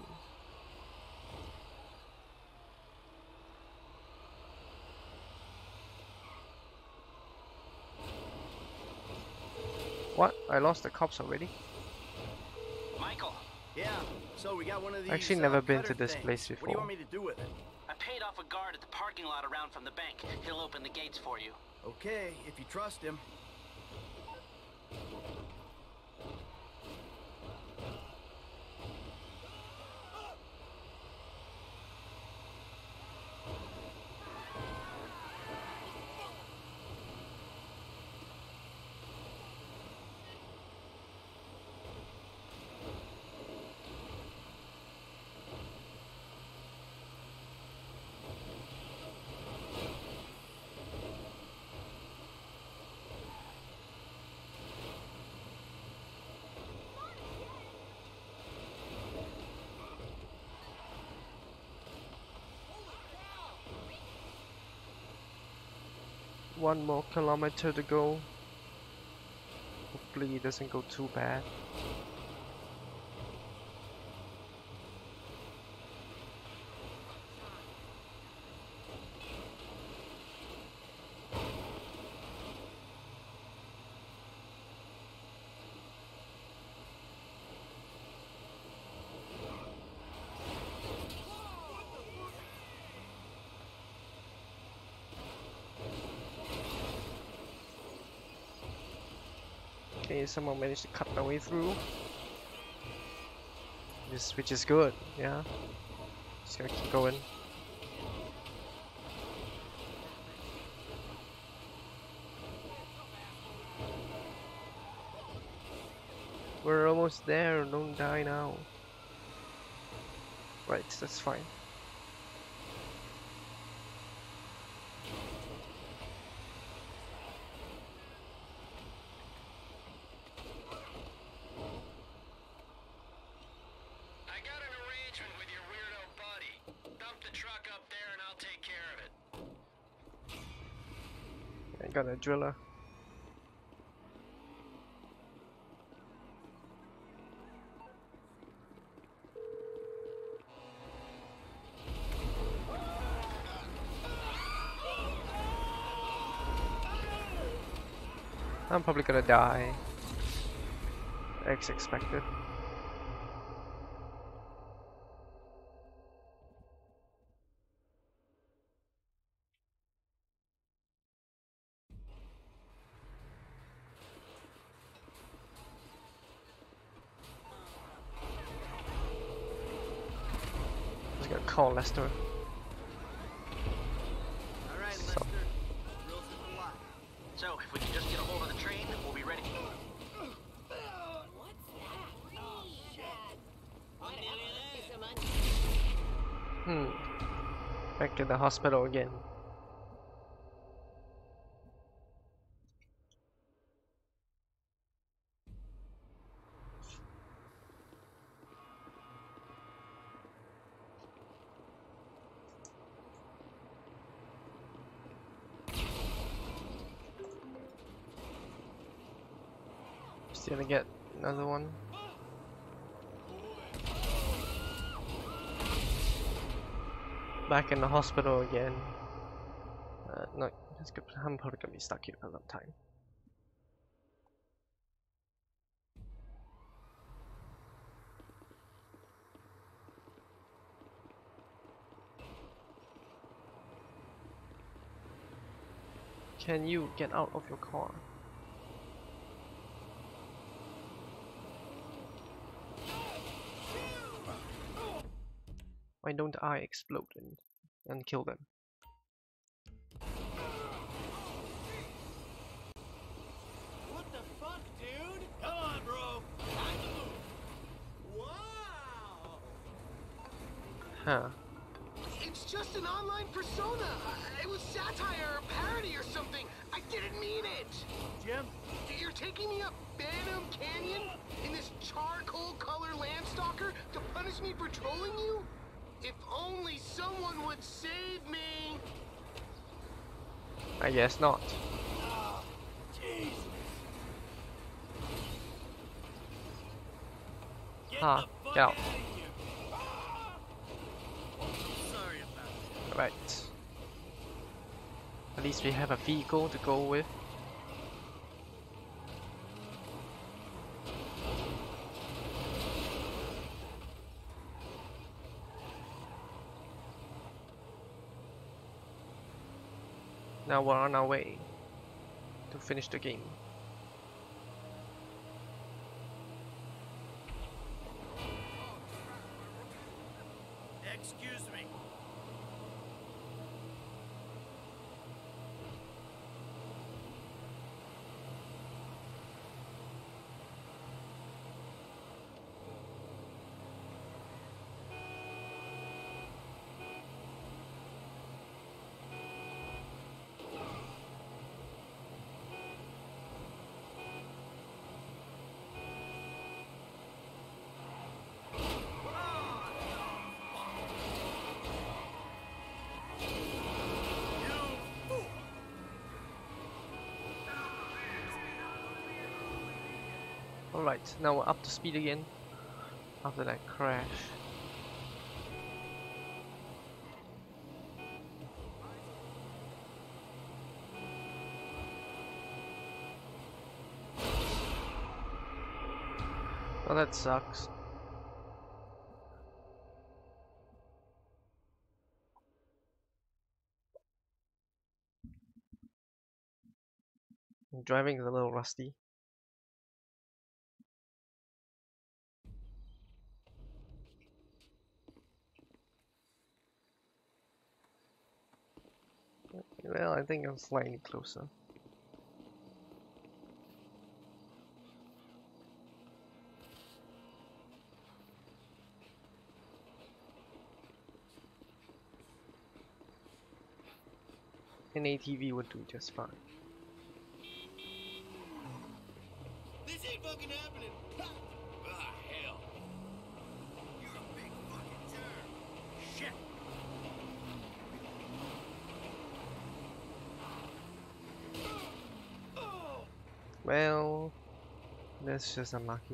Speaker 1: What? I lost the cops already?
Speaker 13: Michael.
Speaker 11: Yeah, so we got one of these.
Speaker 1: Actually,
Speaker 11: uh,
Speaker 1: never been
Speaker 11: cutter
Speaker 1: to this
Speaker 11: things.
Speaker 1: place before.
Speaker 11: What do you want me to do with it?
Speaker 13: I paid off a guard at the parking lot around from the bank. He'll open the gates for you.
Speaker 11: Okay, if you trust him.
Speaker 1: One more kilometer to go. Hopefully it doesn't go too bad. Okay, someone managed to cut their way through. This, which is good, yeah. Just gotta keep going. We're almost there, don't die now. Right, that's fine.
Speaker 3: I got an arrangement with your weirdo buddy. Dump the truck up there and I'll take care of it.
Speaker 1: I got a driller. I'm probably gonna die. As expected. Just gonna call Lester.
Speaker 11: Alright,
Speaker 1: So-
Speaker 11: Lester. Drills in the lot.
Speaker 13: So, if we can just get a hold of the train, we'll be ready.
Speaker 1: Hmm. Back to the hospital again. Still gonna get another one. Back in the hospital again. Uh, no, that's good. I'm probably gonna be stuck here for a long time. Can you get out of your car? Why don't I explode and, and kill them?
Speaker 11: What the fuck, dude? Come on, bro. Time to move. Wow.
Speaker 1: Huh.
Speaker 8: It's just an online persona. It was satire or parody or something. I didn't mean it.
Speaker 11: Jim?
Speaker 8: You're taking me up Bantam Canyon in this charcoal color Landstalker to punish me for trolling you? If only someone would save me.
Speaker 1: I guess not.
Speaker 11: Oh, Jesus. Get
Speaker 1: Huh,
Speaker 11: the fuck
Speaker 1: get out.
Speaker 11: out of here. Sorry about that.
Speaker 1: Right. At least we have a vehicle to go with. Now we're on our way to finish the game.
Speaker 11: Excuse me.
Speaker 1: Alright, now we're up to speed again after that crash. Oh, that sucks. Driving is a little rusty. Well, I think I'm slightly closer. An A T V would do just fine.
Speaker 4: This ain't fucking happening. Ha! Ah, hell. You're a big fucking turd. Shit.
Speaker 1: Well, that's just unlucky.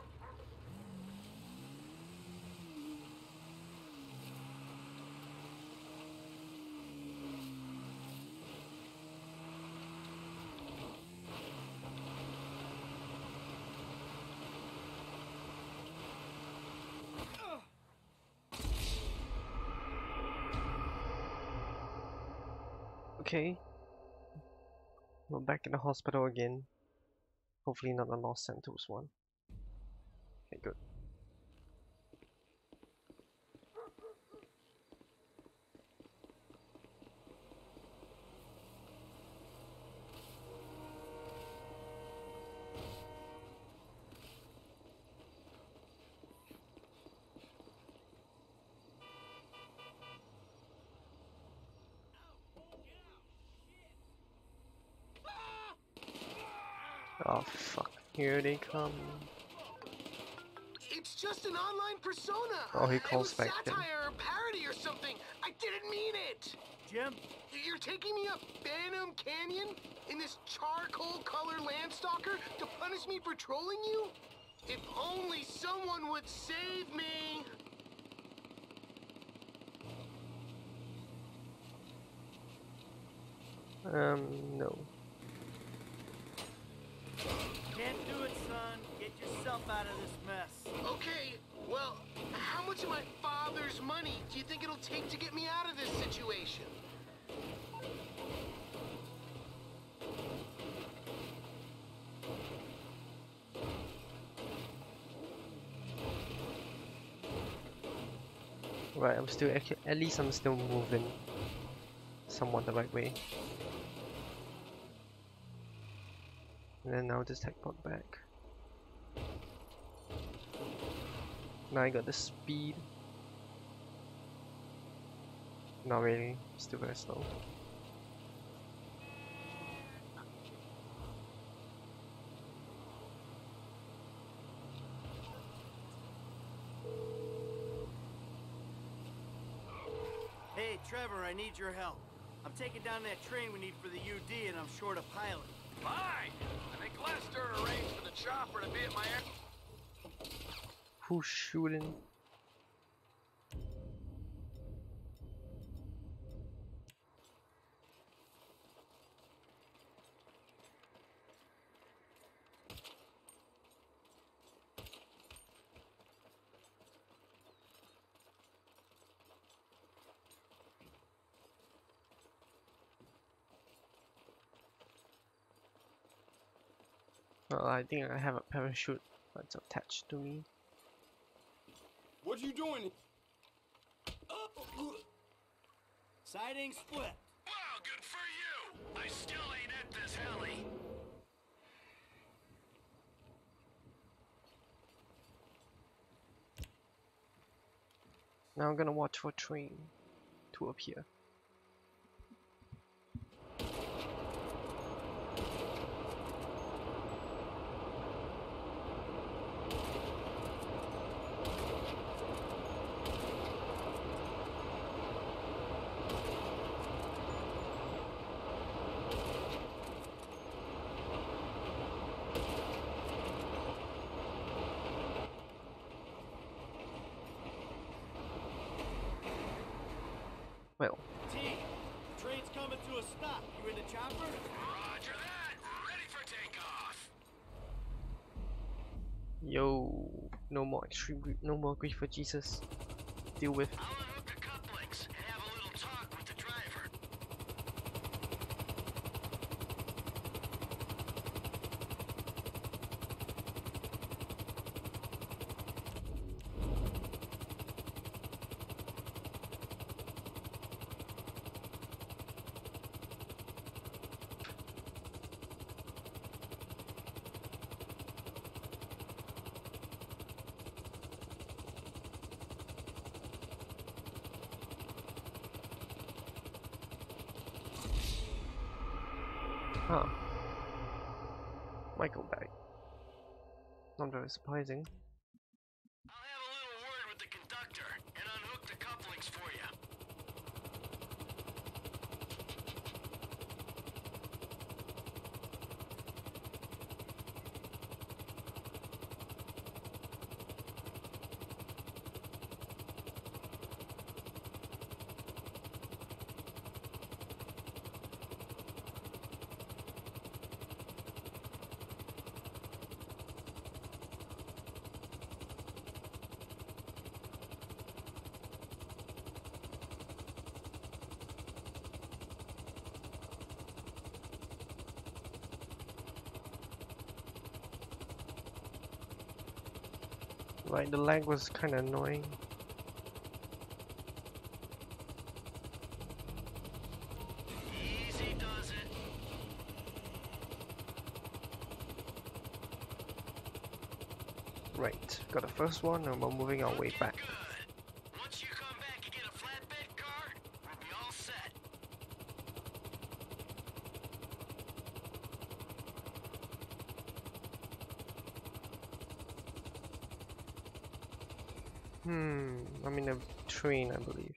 Speaker 1: Okay, we're back in the hospital again. Hopefully not the Los Santos one. Okay, good. Oh fuck, here they come.
Speaker 8: It's just an online persona.
Speaker 1: Oh, he calls
Speaker 8: it was
Speaker 1: back then.
Speaker 8: satire or parody or something. I didn't mean it.
Speaker 11: Jim?
Speaker 8: You're taking me up Banham Canyon in this charcoal color landstalker to punish me for trolling you? If only someone would save me.
Speaker 1: Um, no.
Speaker 11: Can't do it, son. Get yourself out of this mess.
Speaker 8: Okay, well, how much of my father's money do you think it'll take to get me out of this situation?
Speaker 1: Right, I'm still, at least I'm still moving somewhat the right way. And then I'll just teleport back. Now I got the speed. Not really, still very slow.
Speaker 11: Hey, Trevor, I need your help. I'm taking down that train we need for the U D and I'm short a pilot.
Speaker 14: Fine! I think Lester arranged for the chopper to be at my air.
Speaker 1: Who's shooting? Well, I think I have a parachute that's attached to me.
Speaker 4: What you doing?
Speaker 11: Siding split.
Speaker 3: Wow, good for you! I still ain't at this heli.
Speaker 1: Now I'm gonna watch for a train to appear. Well,
Speaker 11: T, the train's coming to a stop. You in the chopper?
Speaker 3: Roger that! Ready for takeoff!
Speaker 1: yo, no more extreme, gr- no more grief for Jesus. Deal with.
Speaker 3: I'll unhook the couplings and have a little talk with the driver.
Speaker 1: Huh. Michael died. Not very surprising.
Speaker 3: I'll have a little word with the conductor and unhook the couplings for you.
Speaker 1: Right, the lag was kinda annoying.
Speaker 3: Easy does it.
Speaker 1: Right, got the first one and we're moving our way back.
Speaker 3: Once you come back and get a flatbed car, we'll be all set.
Speaker 1: Hmm, I'm in a train, I believe.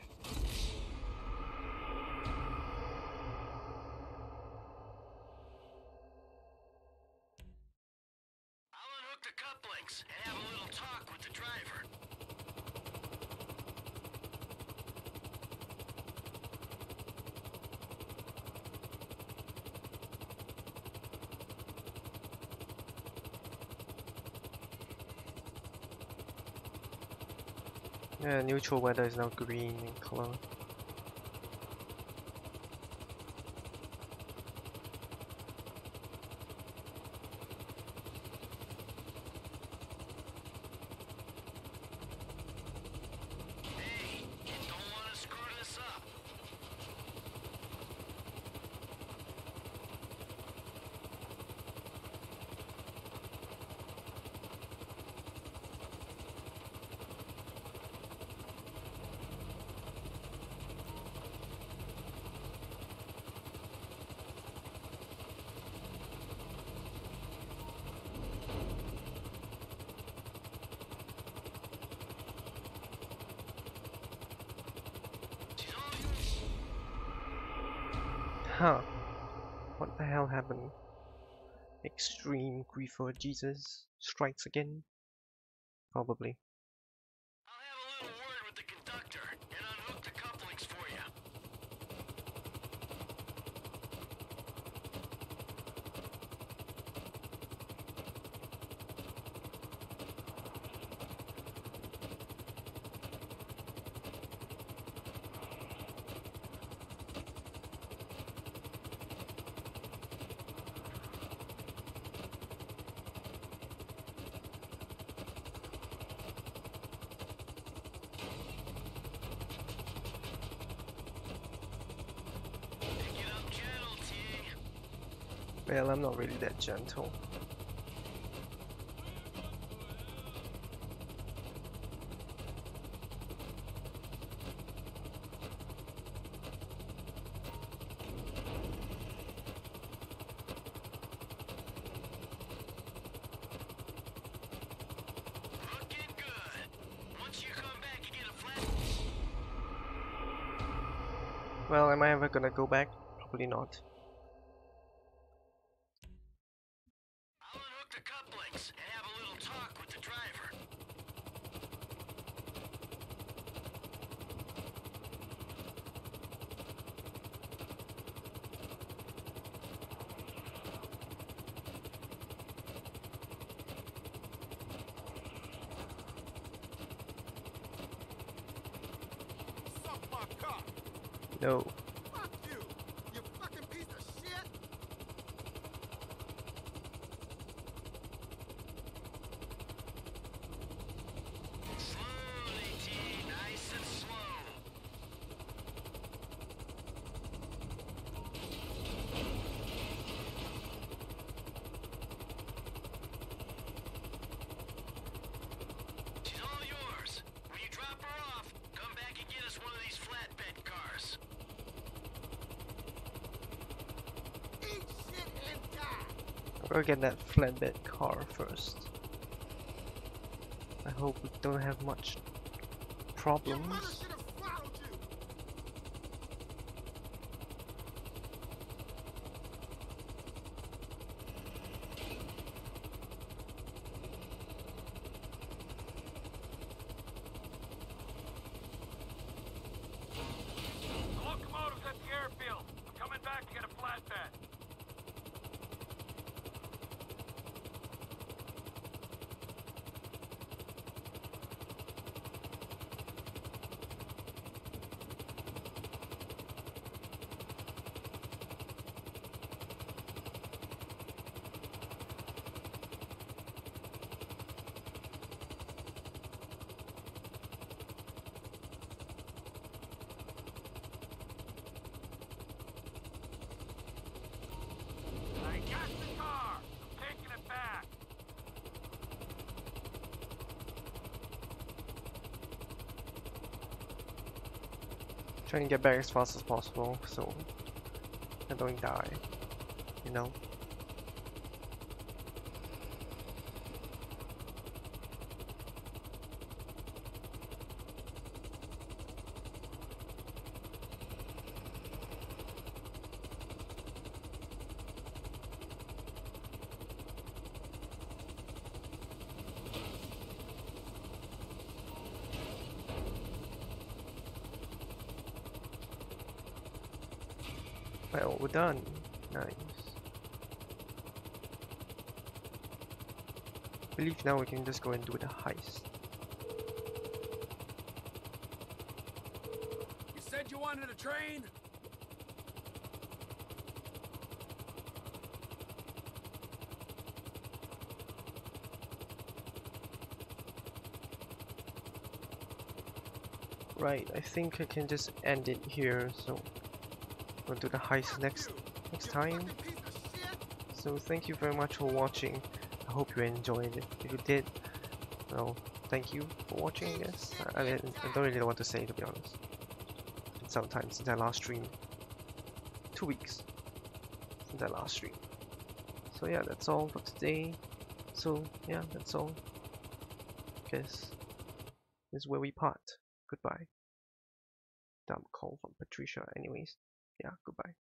Speaker 3: I'll unhook the couplings and have a little talk with the driver.
Speaker 1: Yeah, neutral weather is now green in color.
Speaker 3: Hey, you don't want to screw this up.
Speaker 1: Huh. What the hell happened? Extreme grief for Jesus strikes again? Probably.
Speaker 3: I'll have a little word with the conductor and unhook the couplings for you. Pick it up gentle, T.
Speaker 1: Well, I'm not really that gentle.
Speaker 3: Looking good. Once you come back and get a flat.
Speaker 1: Well, am I ever gonna go back? Probably not.
Speaker 3: I'll unhook the couplings and have a little talk with the driver.
Speaker 5: Suck my cock.
Speaker 1: No.
Speaker 5: Fuck you. You fucking piece of shit.
Speaker 3: Slowly, T. Nice and slow. She's all yours. When you drop her off, come back and get us one of these flatbed cars.
Speaker 1: We'll get that flatbed car first. I hope we don't have much problems.
Speaker 14: Locomotive's at the airfield. I'm coming back to get a flatbed. I got the car. I'm taking it back.
Speaker 1: Trying to get back as fast as possible so I don't die, you know? Well, we're done. Nice. I believe now we can just go and do the heist.
Speaker 14: You said you wanted a train?
Speaker 1: Right, I think I can just end it here, so we'll do the heist next next time. So thank you very much for watching. I hope you enjoyed it. If you did, well, thank you for watching, I guess. I, I, I don't really know what to say, to be honest. Sometimes since I last streamed. Two weeks since I last streamed. So yeah, that's all for today. So yeah, that's all. Guess this is where we part. Goodbye. Dumb call from Patricia anyways. Yeah, goodbye.